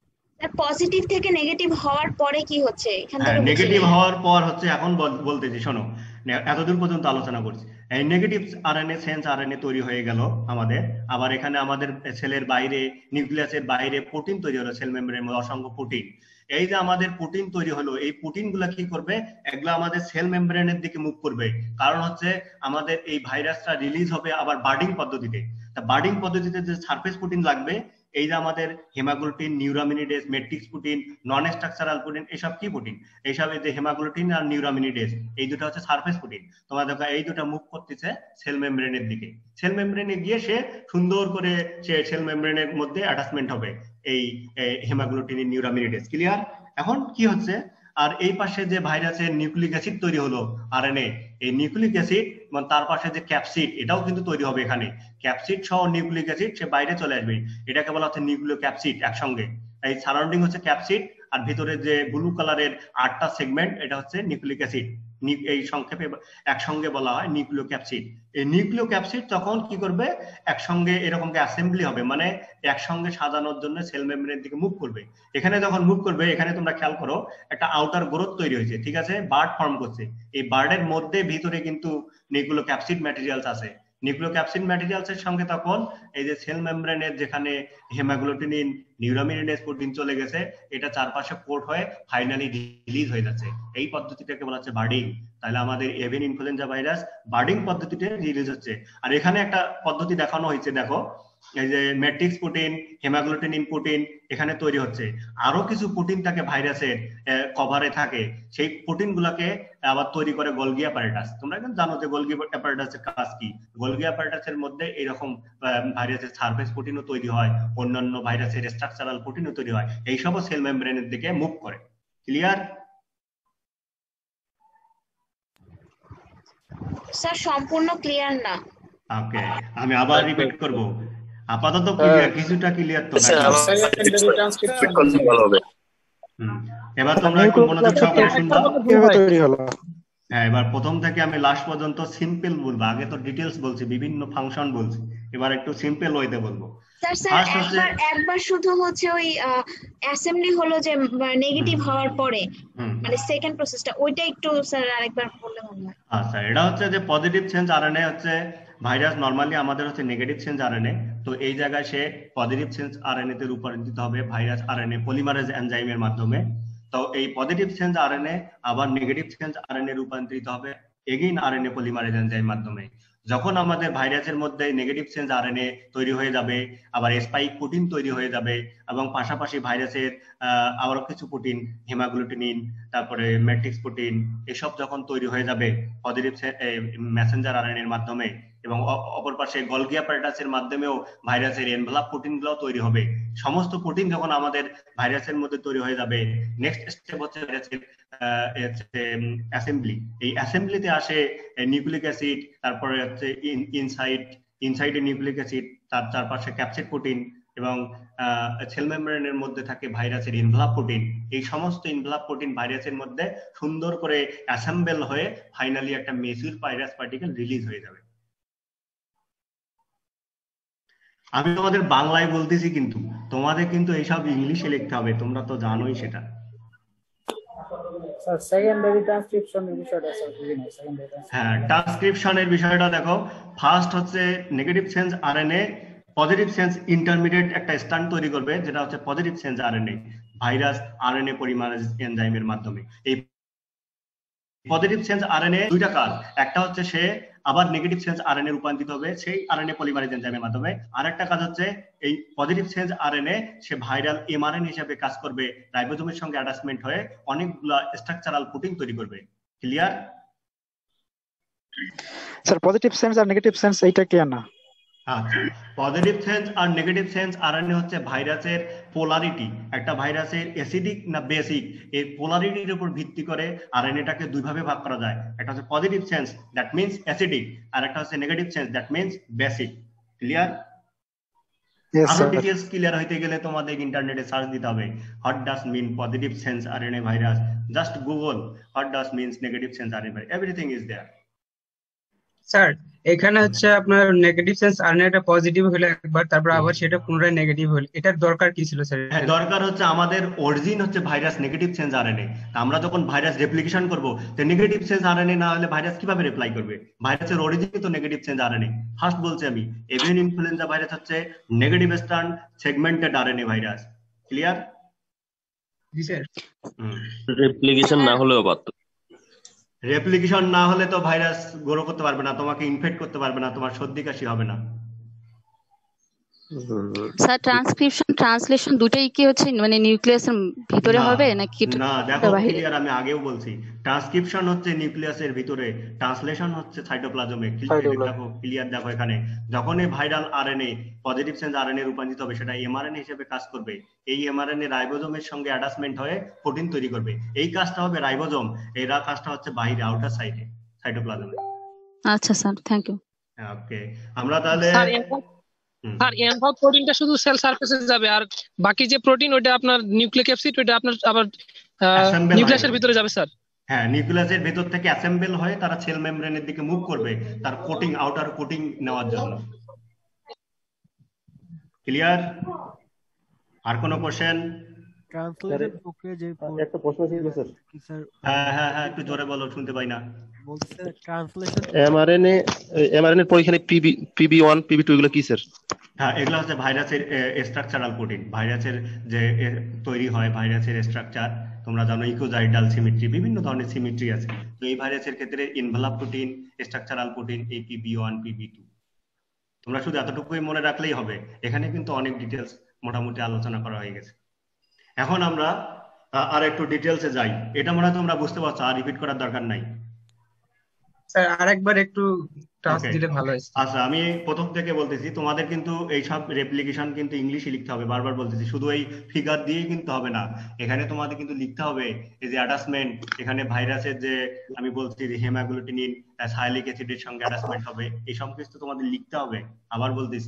C: পজিটিভ থেকে নেগেটিভ হওয়ার পরে কি হচ্ছে এখান
A: হ্যাঁ,
C: থেকে?
A: নেগেটিভ হওয়ার পর হচ্ছে এখন বল- বলতেছি, শোনো, নে- এতদূর পর্যন্ত আলোচনা করছি। এই নেগেটিভ আরএনএ সেন্স আরএনএ তৈরি হয়ে গেল আমাদের, আবার এখানে আমাদের সেলের বাইরে, নিউক্লিয়াসের বাইরে প্রোটিন তৈরি হলো, সেল মেমব্রেনের মধ্যে অসংখ্য প্রোটিন। এই যে আমাদের প্রোটিন তৈরি হলো, এই প্রোটিন গুলা কি করবে, এগুলো আমাদের সেল মেমব্রেনের দিকে মুভ করবে। কারণ হচ্ছে আমাদের এই ভাইরাসটা রিলিজ হবে আবার বার্ডিং পদ্ধতিতে। তা বার্ডিং পদ্ধতিতে যে সারফেস প্রোটিন লাগবে, এই যে আমাদের hemagglutinin, neuraminidase, matrix protein, non structural protein, এসব কি প্রোটিন? এইসব এই যে হেমাগ্লুটিন আর নিউরামিনিডেজ, এই দুটো হচ্ছে সারফেস প্রোটিন। তোমার দেখো এই দুটো মুভ করতেছে সেল মেমব্রেনের দিকে। সেল মেমব্রেনে গিয়ে সে সুন্দর করে সে সেল মেমব্রেনের মধ্যে অ্যাটাচমেন্ট হবে এই হেমাগ্লুটিন, নিউরামিনিডেজ। ক্লিয়ার? এখন কি হচ্ছে, আর এই পাশে যে ভাইরাসের নিউক্লিক অ্যাসিড তৈরি হলো আরএনএ, এই নিউক্লিক অ্যাসিড মানে তার পাশে যে ক্যাপসিড, এটাও কিন্তু তৈরি হবে এখানে। ক্যাপসিড সহ নিউক্লিক অ্যাসিড সে বাইরে চলে আসবে, এটাকে বলা হচ্ছে নিউক্লিও ক্যাপসিড একসঙ্গে। এই সারাউন্ডিং হচ্ছে ক্যাপসিড, আর ভিতরে যে ব্লু কালারের আটটা সেগমেন্ট, এটা হচ্ছে নিউক্লিক অ্যাসিড। এই সংক্ষেপে একসঙ্গে বলা হয় নিউক্লিও ক্যাপসিড। এই নিউক্লিও ক্যাপসিড তখন কি করবে, একসঙ্গে এরকম অ্যাসেম্বলি হবে, মানে একসঙ্গে সাজানোর জন্য সেল মেমব্রেনের দিকে মুভ করবে। এখানে যখন মুভ করবে, এখানে তোমরা খেয়াল করো একটা আউটার গ্রোথ তৈরি হয়েছে, ঠিক আছে, বার্ড ফর্ম করছে। এই বার্ডের মধ্যে ভিতরে কিন্তু নিউক্লিও ক্যাপসিড ম্যাটেরিয়ালস আছে। নিউক্লিও ক্যাপসিড ম্যাটেরিয়ালস এর সঙ্গে তখন এই যে সেল মেমব্রেনের যেখানে হেমাগ্লুটিনিন, নিউরামিনিডেজ প্রোটিন চলে গেছে, এটা চারপাশে কোট হয়ে ফাইনালি রিলিজ হয়ে যাচ্ছে। এই পদ্ধতিটাকে বলা হচ্ছে বার্ডিং। তাহলে আমাদের এভিয়ান ইনফ্লুয়েঞ্জা ভাইরাস বার্ডিং পদ্ধতিতে রিলিজ হচ্ছে। আর এখানে একটা পদ্ধতি দেখানো হয়েছে, দেখো এই যে ম্যাট্রিক্স প্রোটিন, হেমাগ্লুটিনিন প্রোটিন এখানে তৈরি হচ্ছে। আরো কিছু প্রোটিন থাকে ভাইরাসের কভারে থাকে, সেই প্রোটিন গুলাকে আবার তৈরি করে গোলগি অ্যাপারেটাস। তোমরা কিন্তু জানো যে গোলগি অ্যাপারেটাসের কাজ কি। গোলগি অ্যাপারেটাসের মধ্যে এরকম ভাইরাসের সারফেস প্রোটিনও তৈরি হয়, অন্যান্য ভাইরাসের স্ট্রাকচারাল প্রোটিনও তৈরি হয়, এই সব সেল মেমব্রেনের দিকে মুভ করে। ক্লিয়ার?
C: স্যার সম্পূর্ণ ক্লিয়ার না।
A: ওকে, আমি আবার রিপিট করব। আপাতত ক্লিয়ার, কিছুটা ক্লিয়ার তো নাকি? হুম, এবার তোমরা একটু মনোযোগ সহকারে শুনবা।
B: কিভাবে তৈরি হলো?
A: হ্যাঁ, এবার প্রথম থেকে আমি লাস্ট পর্যন্ত সিম্পল বলবো। আগে তো ডিটেইলস বলছি, বিভিন্ন ফাংশন বলছি, এবার একটু সিম্পল ওয়েতে বলবো।
C: স্যার স্যার একবার একবার শুধু হচ্ছে ওই অ্যাসেম্বলি হলো যে নেগেটিভ হওয়ার পরে, মানে সেকেন্ড প্রসেসটা, ওইটা একটু স্যার আরেকবার বললে ভালো হয়।
A: আচ্ছা, এটা হচ্ছে যে পজিটিভ চেঞ্জ আরএনএ হচ্ছে ভাইরাস, নরমালি আমাদের হচ্ছে নেগেটিভ চেঞ্জ আরএনএ, তো এই জায়গায় সে পজিটিভ চেঞ্জ আরএনএ তে রূপান্তরিত হবে ভাইরাস আরএনএ পলিমারেজ এনজাইমের মাধ্যমে। তো এই পজিটিভ চেঞ্জ আরএনএ আবার নেগেটিভ চেঞ্জ আরএনএ রূপান্তরিত হবে এগেইন আরএনএ পলিমারেজ এনজাইমের মাধ্যমে। যখন আমাদের ভাইরাসের মধ্যে নেগেটিভ চেঞ্জ আরএনএ তৈরি হয়ে যাবে, আবার স্পাইক প্রোটিন তৈরি হয়ে যাবে, এবং পাশাপাশি ভাইরাসের আহ আরো কিছু প্রোটিন, হেমাগ্লুটিনিন, তারপরে ম্যাট্রিক্স প্রোটিন, এসব যখন তৈরি হয়ে যাবে পজিটিভ মেসেঞ্জার আরএনএ এর মাধ্যমে, এবং অপর পাশে গলগি অ্যাপারেটাসের মাধ্যমেও ভাইরাসের এনভেলপ প্রোটিন গুলো তৈরি হবে। সমস্ত প্রোটিন যখন আমাদের ভাইরাসের মধ্যে তৈরি হয়ে যাবে, নেক্সট স্টেপ হচ্ছে ভাইরাসের অ্যাসেম্বলি। এই অ্যাসেম্বলিতে আসে নিউক্লিক অ্যাসিড, তারপরে হচ্ছে ইনসাইড ইনসাইডে নিউক্লিক অ্যাসিড, তার চারপাশে ক্যাপসিড প্রোটিন, এবং সেল মেমব্রেনের মধ্যে থাকে ভাইরাসের ইনভেলপ প্রোটিন। এই সমস্ত ইনভেলপ প্রোটিন ভাইরাসের মধ্যে সুন্দর করে অ্যাসেম্বল হয়ে ফাইনালি একটা মেচিউর ভাইরাস পার্টিকেল রিলিজ হয়ে যাবে। আমি তোমাদের বাংলায় বলতেছি, কিন্তু তোমাদের কিন্তু এইসব ইংলিশে লিখতে হবে, তোমরা তো জানোই সেটা।
E: স্যার সেকেন্ডারি ট্রান্সক্রিপশনের বিষয়টা স্যার বুঝিনি। সেকেন্ডারি
A: হ্যাঁ, ট্রান্সক্রিপশনের বিষয়টা দেখো, ফার্স্ট হচ্ছে negative change RNA positive change intermediate একটা স্ট্যান্ড তৈরি করবে, যেটা হচ্ছে positive change RNA virus RNA polymerase এনজাইমের মাধ্যমে। এই পজিটিভ চেঞ্জ আরএনএ দুইটা কাজ, একটা হচ্ছে সে আবার নেগেটিভ চেঞ্জ আরএনএ রূপান্তরিত হবে সেই আরএনএ পলিমারেজ এনজাইমের মাধ্যমে, আর একটা কাজ হচ্ছে এই পজিটিভ চেঞ্জ আরএনএ সে ভাইরাল এমআরএনএ হিসেবে কাজ করবে, রাইবোজোমের সঙ্গে অ্যাটাচমেন্ট হয়ে অনেকগুলা স্ট্রাকচারাল প্রোটিন তৈরি করবে। ক্লিয়ার?
B: স্যার পজিটিভ সেন্স আর নেগেটিভ সেন্স এইটা ক্লিয়ার না।
A: আচ্ছা, পজিটিভ চেঞ্জ আর নেগেটিভ চেঞ্জ আরএনএ হচ্ছে ভাইরাসের পোলারিটি, একটা ভাইরাসের অ্যাসিডিক না বেসিক, এই পোলারিটির উপর ভিত্তি করে আরএনএটাকে দুই ভাবে ভাগ করা যায়। একটা হচ্ছে positive change, that means acidic, আর একটা হচ্ছে negative change, that means basic. Clear?
B: Yes,
A: আরো
B: sir.
A: ডিটেইলস ক্লিয়ার হইতে গেলে তোমাদের ইন্টারনেটে সার্চ দিতে হবে what does mean positive sense RNA virus, just Google what does means negative sense RNA virus, everything is there.
F: Sir এখানে হচ্ছে আপনার নেগেটিভ সেন্স আরএনএটা পজিটিভ হলো একবার, তারপর আবার সেটা পুনরায় নেগেটিভ হলো, এটার দরকার কি ছিল স্যার?
A: হ্যাঁ, দরকার হচ্ছে আমাদের অরিজিন হচ্ছে ভাইরাস নেগেটিভ সেন্স আরএনএ। আমরা যখন ভাইরাস রেপ্লিকেশন করব তো নেগেটিভ সেন্স আরএনএ না হলে ভাইরাস কিভাবে রিপ্লাই করবে? ভাইরাসের অরিজিন তো নেগেটিভ সেন্স আরএনএ। ফার্স্ট বলছি আমি এভিয়ান ইনফ্লুয়েঞ্জা ভাইরাস হচ্ছে negative strand segmented RNA virus. Clear?
F: জি স্যার।
D: রেপ্লিকেশন না হলেও পারতো।
A: রেপ্লিকেশন না হলে তো ভাইরাস গ্রো করতে পারবে না, তোমাকে ইনফেক্ট করতে পারবে না, তোমার সর্দি কাশি হবে না।
G: স্যার ট্রান্সক্রিপশন ট্রান্সলেশন দুটোই কি হচ্ছে মানে নিউক্লিয়াসের ভিতরে
A: না,
G: হবে নাকি
A: না দেখো
G: বাইরে?
A: ক্লিয়ার, আমি আগেও বলছি ট্রান্সক্রিপশন হচ্ছে নিউক্লিয়াসের ভিতরে, ট্রান্সলেশন হচ্ছে সাইটোপ্লাজমে। দেখো ক্লিয়ার, দেখো এখানে যখন এই viral RNA positive sense RNA রূপান্তরিত হবে সেটা এমআরএনএ হিসেবে কাজ করবে। এই এমআরএনএ রাইবোজোমের সঙ্গে অ্যাটাচমেন্ট হয়ে প্রোটিন তৈরি করবে। এই কাজটা হবে রাইবোজোম, এই কাজটা হচ্ছে বাইরে আউটার সাইডে সাইটোপ্লাজমে।
G: আচ্ছা স্যার, থ্যাংক ইউ।
A: ওকে, আমরা তাহলে
H: আর এনভলভ প্রোটিনটা শুধু সেল সারফেসে যাবে, আর বাকি যে প্রোটিন ওটা আপনার নিউক্লিক অ্যাসিড ওটা আপনার আবার নিউক্লিয়াসের ভিতরে যাবে স্যার।
A: হ্যাঁ, নিউক্লিয়াসের ভিতর থেকে অ্যাসেম্বল হয়ে তারা সেল মেমব্রেনের দিকে মুভ করবে তার কোটিং, আউটার কোটিং নেওয়ার জন্য। ক্লিয়ার? আর কোনো কোশ্চেন?
I: ট্রান্সলেশন প্রক্রিয়া যে
E: একটা প্রশ্ন ছিল স্যার।
I: কি স্যার?
A: হ্যাঁ হ্যাঁ হ্যাঁ একটু জোরে বলো, শুনতে পাই না।
I: বলছে ট্রান্সলেশন
J: এমআরএনএ এমআরএনএ পর এখানে PB PB one PB two এগুলো কি স্যার?
A: হ্যাঁ, এগুলো হচ্ছে ভাইরাসের স্ট্রাকচারাল প্রোটিন, ভাইরাসের যে তৈরি হয় ভাইরাসের স্ট্রাকচার। তোমরা জানো ইকোজাইডাল সিমেট্রি, বিভিন্ন ধরনের সিমেট্রি আছে। তো এই ভাইরাসের ক্ষেত্রে এনভেলপ প্রোটিন, স্ট্রাকচারাল প্রোটিন এই পিবি ওয়ান পিবি টু। তোমরা শুধু এতটুকুই মনে রাখলেই হবে, এখানে কিন্তু অনেক ডিটেলস মোটামুটি আলোচনা করা হয়ে গেছে। এখন আমরা আর একটু ডিটেলসে যাই, এটা মনে হয় তোমরা বুঝতে পারছো, আর রিপিট করার দরকার নাই।
F: স্যার আরেকবার একটু টাচ দিলে ভালো হয়।
A: আচ্ছা, আমি প্রথম থেকে বলতেছি তোমাদের কিন্তু এই সব রেপ্লিকেশন কিন্তু ইংলিশে লিখতে হবে, বারবার বলতেছি, শুধু এই ফিগার দিয়েই কিন্তু হবে না। এখানে তোমাদের কিন্তু লিখতে হবে এই যে অ্যাটাচমেন্ট, এখানে ভাইরাসের যে আমি বলছি যে হেমাগ্লুটিনিন সাইলিক অ্যাসিডের সঙ্গে অ্যাটাচমেন্ট হবে, এই সব কিছু তোমাদের লিখতে হবে। আবার বলতেছি,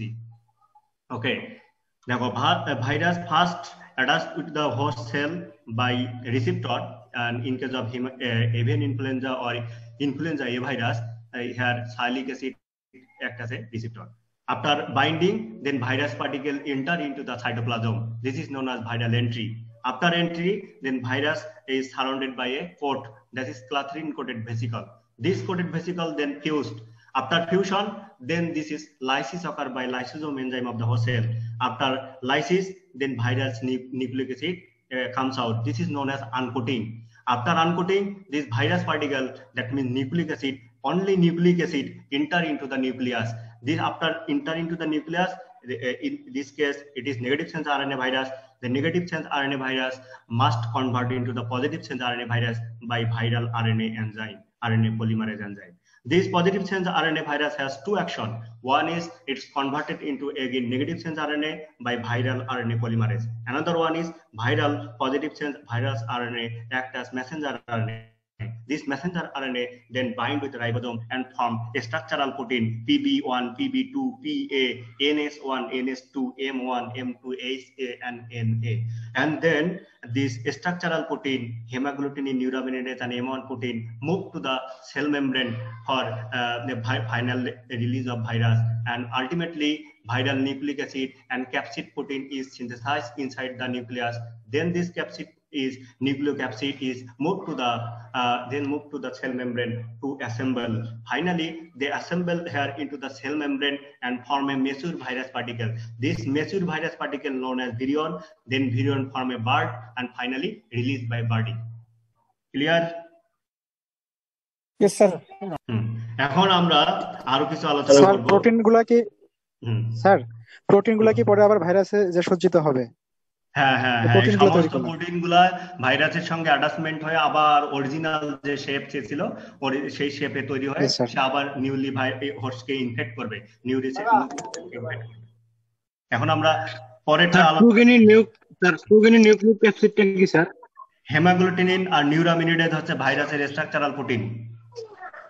A: ওকে দেখো, virus first attach with the host cell by receptor, and in case of him, uh, avian influenza or influenza A virus, uh, here sialic acid act as a receptor. After binding, then virus particle enter into the cytoplasm. This is known as viral entry. After entry, then virus is surrounded by a coat, that is clathrin coated vesicle. This coated vesicle then fused. After fusion, then this is lysis occur by lysosome enzyme of the host cell. After lysis, then virus nucleic acid uh, comes out. This is known as uncoating. After uncoating, this virus particle, that means nucleic acid, only nucleic acid enter into the nucleus. This after enter into the nucleus, uh, in this case, it is negative sense R N A virus. The negative sense R N A virus must convert into the positive sense R N A virus by viral R N A enzyme, R N A polymerase enzyme. This positive sense R N A virus has two action. One is it's converted into again negative sense R N A by viral R N A polymerase. Another one is viral positive sense virus R N A act as messenger R N A. This messenger R N A then bind with ribosome and form a structural protein P B one, P B two, P A, N S one, N S two, M one, M two, H A, and N A. And then this structural protein, hemagglutinin, neuraminidase, and M one protein move to the cell membrane for uh, the final release of virus. And ultimately, viral nucleic acid and capsid protein is synthesized inside the nucleus. Then this capsid is nucleocapsid is moved to the uh, then moved to the cell membrane to assemble. Finally, they assemble here into the cell membrane and form a mature virus particle. This mature virus particle known as virion, then virion form a bud and finally released by budding. Clear?
E: Yes sir.
A: এখন আমরা আরো কিছু আলোচনা
B: sir
A: করব।
B: প্রোটিনগুলা কি sir প্রোটিনগুলা কি পরে আবার ভাইরাসে যে সজ্জিত হবে?
A: হ্যাঁ হ্যাঁ হ্যাঁ, সমস্ত প্রোটিনগুলা ভাইরাসের সঙ্গে অ্যাটাচমেন্ট হয়ে আবার অরিজিনাল যে শেপ ছিল সেই শেপে তৈরি হয়, সে আবার নিউলি হোস্টকে ইনফেক্ট করবে, নিউরিসে ইনফেক্ট করবে। এখন আমরা পরেরটা আলোচনা,
B: নিউক্লিক অ্যাসিডটা কি স্যার?
A: হেমাগ্লুটিনিন আর নিউরামিনিডেজ হচ্ছে ভাইরাসের স্ট্রাকচারাল প্রোটিন।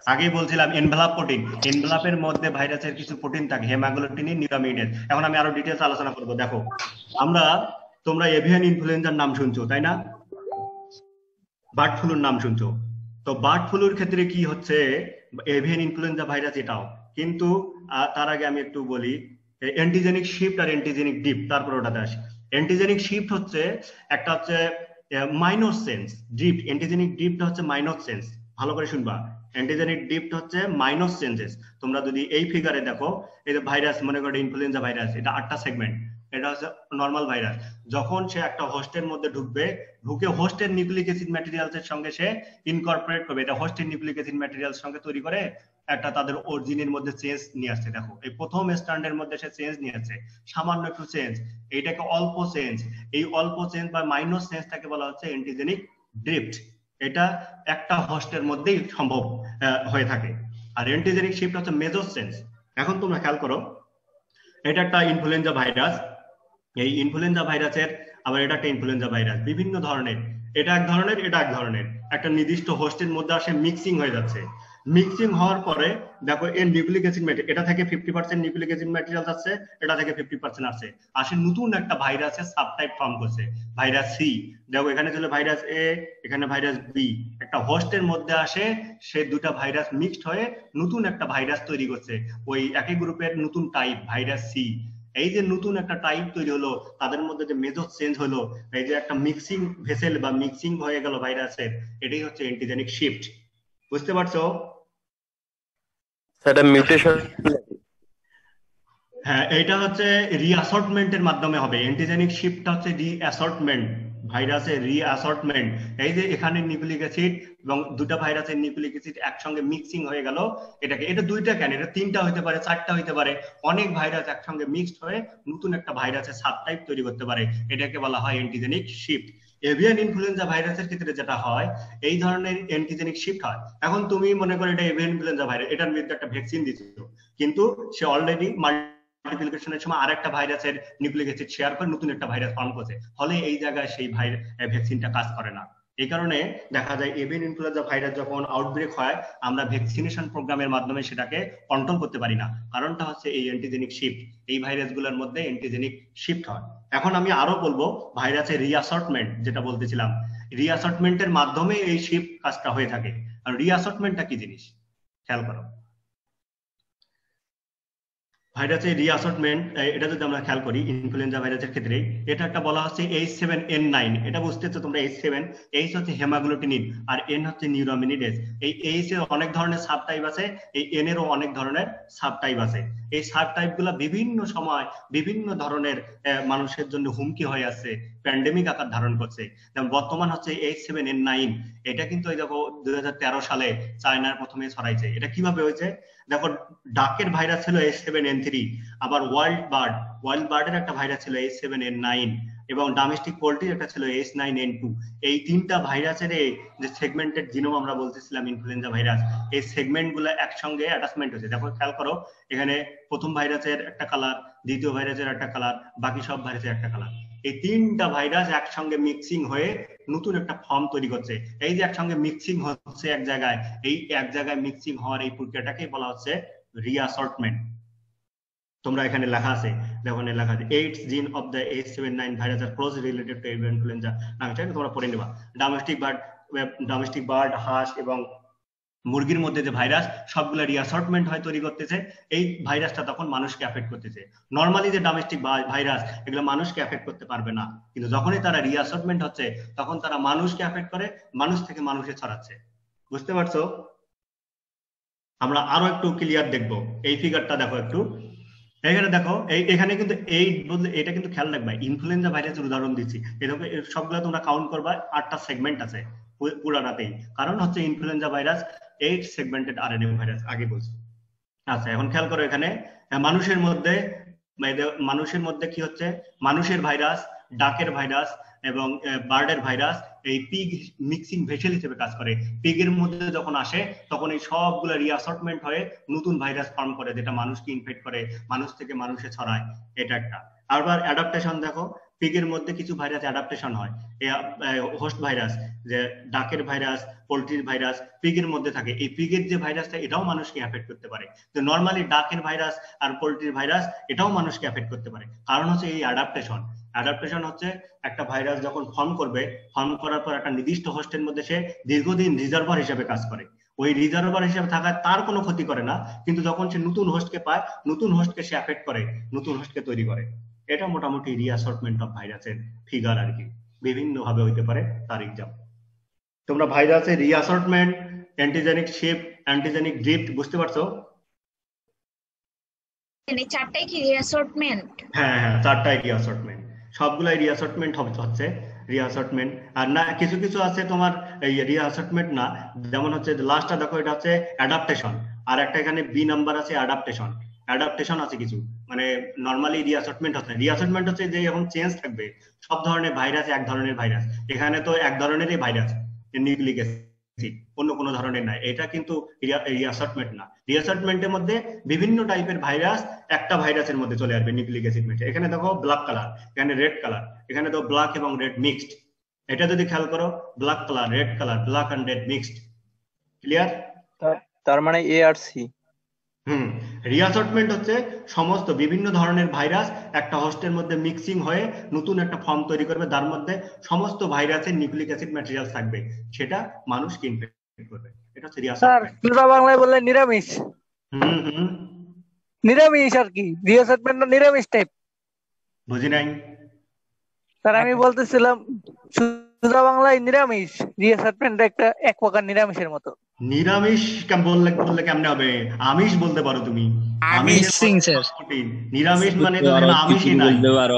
A: আগেই বলছিলাম এনভেলাপ প্রোটিন, এনভেলাপের মধ্যে ভাইরাসের কিছু প্রোটিন থাকে, হেমাগ্লুটিনিন, নিউরামিনেজ। এখন আমি আরো ডিটেইলস আলোচনা করব। দেখো আমরা, তোমরা এভিয়ান ইনফ্লুয়েঞ্জার নাম শুনছো তাই না, বার্ড ফ্লুর নাম শুনছো। তো বার্ড ফ্লুর ক্ষেত্রে কি হচ্ছে, এভিয়ান ইনফ্লুয়েঞ্জা ভাইরাস এটাও কিন্তু, তার আগে আমি একটু বলি অ্যান্টিজেনিক শিফট আর অ্যান্টিজেনিক ডিপ, তারপর ওটাতে আসি। অ্যান্টিজেনিক শিফট হচ্ছে একটা হচ্ছে মাইনর সেন্স, ডিপ অ্যান্টিজেনিক ডিপটা হচ্ছে মাইনর সেন্স, ভালো করে শুনবা। অ্যান্টিজেনিক ডিপটা হচ্ছে মাইনর সেন্সেস। তোমরা যদি এই ফিগারে দেখো, এই যে ভাইরাস, মনে করো ইনফ্লুয়েঞ্জা ভাইরাস, এটা আটটা সেগমেন্ট, এটা হচ্ছে নরমাল ভাইরাস। যখন সে একটা হোস্টের মধ্যে ঢুকবে, ঢুকে হোস্টের নিউক্লিক অ্যাসিড ম্যাটেরিয়ালস এর সঙ্গে সে ইনকর্পোরেট করবে, এটা হোস্টের নিউক্লিক অ্যাসিড ম্যাটেরিয়ালস সঙ্গে তৈরি করে একটা তাদের অরিজিনের মধ্যে চেঞ্জ নিয়ে আসছে। দেখো এই প্রথম স্ট্যান্ডের মধ্যে সে চেঞ্জ নিয়ে আসছে, সামান্য একটু চেঞ্জ, এইটাকে অল্প চেঞ্জ। এই অল্প চেঞ্জ বা মাইনর চেঞ্জটাকে বলা হচ্ছে অ্যান্টিজেনিক ড্রিফট। এটা একটা হোস্টের মধ্যেই সম্ভব হয়ে থাকে। আর অ্যান্টিজেনিক শিফট হচ্ছে মেজর চেঞ্জ। এখন তোমরা খেয়াল করো, এটা একটা ইনফ্লুয়েঞ্জা ভাইরাস, এই ইনফ্লুয়েঞ্জা ভাইরাসের আবার এটা একটা ইনফ্লুয়েঞ্জা ভাইরাস, বিভিন্ন ধরনের, এটা এক ধরনের এটা এক ধরনের, একটা নির্দিষ্ট হোস্টের মধ্যে আসে মিক্সিং হয়ে যাচ্ছে। মিক্সিং হওয়ার পরে দেখো এর নিউক্লিক অ্যাসিড ম্যাটেরিয়াল, এটা থেকে fifty percent nucleic acid material আছে, এটা থেকে ফিফটি পার্সেন্ট আসছে, আসে নতুন একটা ভাইরাসের সাবটাইপ ফর্ম করছে, ভাইরাস সি। দেখো এখানে ছিল ভাইরাস এ, এখানে ভাইরাস বি, একটা হোস্টের মধ্যে আসে, সে দুটা ভাইরাস মিক্সড হয়ে নতুন একটা ভাইরাস তৈরি করছে, ওই একই গ্রুপের নতুন টাইপ ভাইরাস সি। এই যে নতুন একটা টাইপ তৈরি হলো, তাদের মধ্যে যে মেজর চেঞ্জ হলো, এই যে একটা মিক্সিং ভেসেল বা মিক্সিং হয়ে গেল ভাইরাসের, এটাই হচ্ছে অ্যান্টিজেনিক শিফট। বুঝতে পারছো?
D: সেটা মিউটেশন,
A: হ্যাঁ, এটা হচ্ছে রিঅ্যাসর্টমেন্টের মাধ্যমে হবে। অ্যান্টিজেনিক শিফটটা হচ্ছে রিঅ্যাসর্টমেন্ট, ভাইরাসের রিঅ্যাসর্টমেন্ট। এই যে এখানে নিউক্লিক অ্যাসিড এবং দুটা ভাইরাসের নিউক্লিক অ্যাসিড একসঙ্গে মিক্সিং হয়ে গেল, এটাকে, এটা দুইটা কেন, এটা তিনটা হইতে পারে, চারটা হইতে পারে, অনেক ভাইরাস একসঙ্গে মিক্সড হয়ে নতুন একটা ভাইরাসের সাবটাইপ তৈরি করতে পারে, এটাকে বলা হয় অ্যান্টিজেনিক শিফট। এভিয়ান ইনফ্লুয়েঞ্জা ভাইরাসের ক্ষেত্রে যেটা হয়, এই ধরনের অ্যান্টিজেনিক শিফট হয়। এখন তুমি মনে করো এটা এভিয়ান ইনফ্লুয়েঞ্জা ভাইরাস, এটার বিরুদ্ধে একটা ভ্যাকসিন দিচ্ছ, কিন্তু সে অলরেডি মাল্টিপ্লিকেশনের সময় আরেকটা ভাইরাসের নিউক্লিক অ্যাসিড শেয়ার করে নতুন একটা ভাইরাস ফর্ম করছে, ফলে এই জায়গায় সেই ভাইরাস ভ্যাকসিনটা কাজ করে না। এই কারণে দেখা যায় এভিয়ান ইনফ্লুয়েঞ্জা ভাইরাস যখন আউটব্রেক হয়, আমরা ভ্যাকসিনেশন প্রোগ্রামের মাধ্যমে সেটাকে কন্ট্রোল করতে পারি না, কারণটা হচ্ছে এই অ্যান্টিজেনিক শিফট, এই ভাইরাসগুলোর মধ্যে অ্যান্টিজেনিক শিফট হয়। এখন আমি আরো বলবো ভাইরাসের রিঅ্যাসর্টমেন্ট, যেটা বলতেছিলাম, রিঅ্যাসর্টমেন্টের মাধ্যমে এই শিফট কাজটা হয়ে থাকে। আর রিঅ্যাসর্টমেন্টটা কি জিনিস খেয়াল করো, ভাইরাসের রিঅ্যাসর্টমেন্ট, এটা যদি আমরা খেয়াল করি ইনফ্লুয়েঞ্জা ভাইরাসের ক্ষেত্রে, এটা একটা বলা হচ্ছে এইচ সেভেন এন নাইন, এটা বুঝতেছো তোমরা, এইচ সেভেন, এইচ হচ্ছে হেমাগ্লুটিনিন আর এন হচ্ছে নিউরামিনিডেজ। এই এইচ এর অনেক ধরনের সাবটাইপ আছে, এই এন এরও অনেক ধরনের সাবটাইপ আছে। এই সাবটাইপ গুলা বিভিন্ন সময় বিভিন্ন ধরনের মানুষের জন্য হুমকি হয়ে আছে, প্যান্ডেমিক আকার ধারণ করছে। যেমন বর্তমান হচ্ছে এইচ সেভেন এন নাইন, এটা কিন্তু ওই দেখো দুই হাজার তেরো সালে চায়নার প্রথমে ছড়াইছে। এটা কিভাবে হয়েছে দেখো, ডাকের ভাইরাস ছিল এইচ সেভেন এন থ্রি, আবার ওয়াইল্ড বার্ড, ওয়াইল্ড বার্ডের একটা ভাইরাস ছিল এইচ সেভেন এন নাইন, এবং ডোমেস্টিক পোল্ট্রির একটা ছিল এইচ নাইন এন টু। এই তিনটা ভাইরাসের যে সেগমেন্টেড জিনোম আমরা বলতেছিলাম ইনফ্লুয়েঞ্জা ভাইরাস, এই সেগমেন্ট গুলো একসঙ্গে অ্যাটাচমেন্ট হয়েছে। দেখো খেয়াল করো, এখানে প্রথম ভাইরাসের একটা কালার, দ্বিতীয় ভাইরাসের একটা কালার, বাকি সব ভাইরাসের একটা কালার। এই তিনটা ভাইরাস একসঙ্গে মিক্সিং হয়ে নতুন একটা ফর্ম তৈরি করছে। এই যে একসঙ্গে মিক্সিং হচ্ছে এক জায়গায়, এই এক জায়গায় মিক্সিং হওয়ার এই প্রক্রিয়াটাকে বলা হচ্ছে রিঅ্যাসর্টমেন্ট। তোমরা এখানে লেখা আছে, দেখো লেখা আছে eight gene of the H seven nine virus আর close related to avian influenza. আমি চাই তোমরা পড়ে নেবা। ডোমেস্টিক বার্ড, ডোমেস্টিক বার্ড, হাঁস এবং মুরগির মধ্যে যে ভাইরাস, সবগুলো রিঅ্যাসর্টমেন্ট হয় তৈরি করতেছে, এই ভাইরাসটা তখন মানুষকে এফেক্ট করতেছে। নর্মালি যে ডোমেস্টিক ভাইরাস, এগুলো মানুষকে এফেক্ট করতে পারবে না, কিন্তু যখনই তারা রিঅ্যাসর্টমেন্ট হচ্ছে, তখন তারা মানুষকে এফেক্ট করে, মানুষ থেকে মানুষে ছড়াচ্ছে। বুঝতে পারছো? আমরা আরো একটু ক্লিয়ার দেখবো, এই ফিগারটা দেখো একটু, এখানে দেখো, এই এখানে কিন্তু এই বলতে এটা কিন্তু খেয়াল রাখবা, ইনফ্লুয়েঞ্জা ভাইরাসের উদাহরণ দিচ্ছি, এরকম সবগুলো তোমরা কাউন্ট করবা, আটটা সেগমেন্ট আছে পুরাটাতেই, কারণ হচ্ছে influenza virus eight segmented RNA virus, আগে বলছি। আচ্ছা, এখন খেয়াল করো, এখানে মানুষের মধ্যে, মানুষের মধ্যে কি হচ্ছে, মানুষের ভাইরাস, ডাকের ভাইরাস এবং বার্ডের ভাইরাস এই পিগ মিক্সিং ভেসেল হিসেবে কাজ করে। পিগের মধ্যে যখন আসে, তখন এই সবগুলো রিঅ্যাসর্টমেন্ট হয়ে নতুন ভাইরাস ফর্ম করে, যেটা মানুষকে ইনফেক্ট করে, মানুষ থেকে মানুষে ছড়ায়। এটা একটা। আবার অ্যাডাপ্টেশন দেখো, পিগের মধ্যে কিছু ভাইরাস অ্যাডাপ্টেশন হয়, হোস্ট ভাইরাস, যে ডাকের ভাইরাস, পোল্ট্রির ভাইরাস পিগের মধ্যে থাকে। এই পিগের যে ভাইরাসটা এটাও মানুষকে এফেক্ট করতে পারে। তো নর্মালি ডাকের ভাইরাস আর পোল্ট্রির ভাইরাস এটাও মানুষকে এফেক্ট করতে পারে, কারণ হচ্ছে এই অ্যাডাপ্টেশন। অ্যাডাপ্টেশন হচ্ছে একটা ভাইরাস যখন ফর্ম করবে, ফর্ম করার পর একটা নির্দিষ্ট হোস্টের মধ্যে সে দীর্ঘদিন রিজার্ভার হিসেবে কাজ করে। ওই রিজার্ভার হিসেবে থাকায় তার কোনো ক্ষতি করে না, কিন্তু যখন সে নতুন হোস্টকে পায়, নতুন হোস্টকে সে এফেক্ট করে, নতুন হোস্টকে তৈরি করে। এটা মোটামুটি রিঅ্যাসর্টমেন্ট অফ ভাইরাসের ফিগার আর কি, বিভিন্ন ভাবে হইতে পারে তার এক্সাম। তোমরা ভাইরাসের reassortment, antigenic shift, antigenic drift বুঝতে পারছো?
C: মানে চারটাই কি রিঅ্যাসর্টমেন্ট?
A: হ্যাঁ হ্যাঁ, চারটাই রিঅ্যাসর্টমেন্ট, সবগুলাই রিঅ্যাসর্টমেন্ট হচ্ছে রিঅ্যাসর্টমেন্ট। আর না কিছু কিছু আছে তোমার এই রিঅ্যাসর্টমেন্ট না, যেমন হচ্ছে লাস্টটা দেখো, এটা হচ্ছে অ্যাডাপ্টেশন, আর একটা এখানে বি নাম্বার আছে অ্যাডাপ্টেশন। অ্যাডাপ্টেশন আছে কিছু, মানে নরমালি রিঅ্যাসর্টমেন্ট হচ্ছে, রিঅ্যাসর্টমেন্ট হচ্ছে যে এখন চেঞ্জ থাকবে। সব ধরনের ভাইরাস এক ধরনের ভাইরাস, এখানে তো এক ধরনেরই ভাইরাস নিউক্লিক অ্যাসিড, অন্য কোনো ধরনের নাই, এটা কিন্তু রিঅ্যাসর্টমেন্ট না। রিঅ্যাসর্টমেন্টের মধ্যে বিভিন্ন টাইপের ভাইরাস একটা ভাইরাসের মধ্যে চলে আসবে নিউক্লিক অ্যাসিড মেটে। এখানে দেখো ব্ল্যাক কালার, এখানে রেড কালার, এখানে তো ব্ল্যাক এবং রেড মিক্সড। এটা যদি খেয়াল করো, black colour, red colour, black and red mixed. Clear?
K: তার মানে এ আর সি।
A: হুম, রিঅ্যাসর্টমেন্ট হচ্ছে সমস্ত বিভিন্ন ধরনের ভাইরাস একটা হোস্টের মধ্যে মিক্সিং হয়ে নতুন একটা ফর্ম তৈরি করবে, তার মধ্যে সমস্ত ভাইরাসের নিউক্লিক অ্যাসিড ম্যাটেরিয়াল থাকবে, সেটা মানুষকে ইনফেক্ট করবে। এটা হচ্ছে রিঅ্যাসর্টমেন্ট।
K: স্যার পুরো বাংলায় বললে নিরামিষ।
A: হুম হুম,
K: নিরামিষ আর কি, রিঅ্যাসর্টমেন্ট নিরামিষ টাইপ।
A: বুঝি নাই
K: স্যার, আমি বলতেছিলাম সুধা বাংলায় নিরামিষ, রিঅ্যাসর্টমেন্ট একটা এক প্রকার নিরামিষের মতো।
A: নিরামিষ কেমন বললে বললে কেমনে হবে? আমিষ বলতে পারো তুমি, আমিষ স্যার। নিরামিষ মানে তো আমিষই নাই।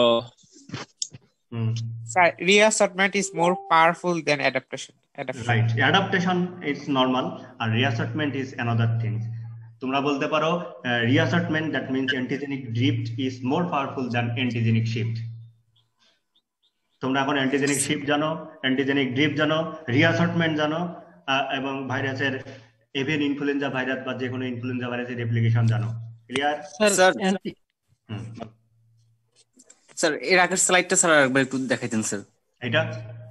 A: হুম,
L: Sir, reassortment is more powerful than adaptation. Adaptation.
A: Right. Adaptation is normal, and reassortment is another thing. তোমরা বলতে পারো reassortment, that means antigenic drift is more powerful than antigenic shift. তোমরা এখন antigenic shift জানো, antigenic drift জানো, reassortment জানো, এবং ভাইরাসের এভিয়ান ইনফ্লুয়েঞ্জা ভাইরাস বা যে কোনো ইনফ্লুয়েঞ্জা ভাইরাসের রেপ্লিকেশন জানো। ক্লিয়ার?
L: স্যার স্যার এর আগের স্লাইডটা স্যার আরেকবার একটু দেখাইতেন স্যার।
A: এটা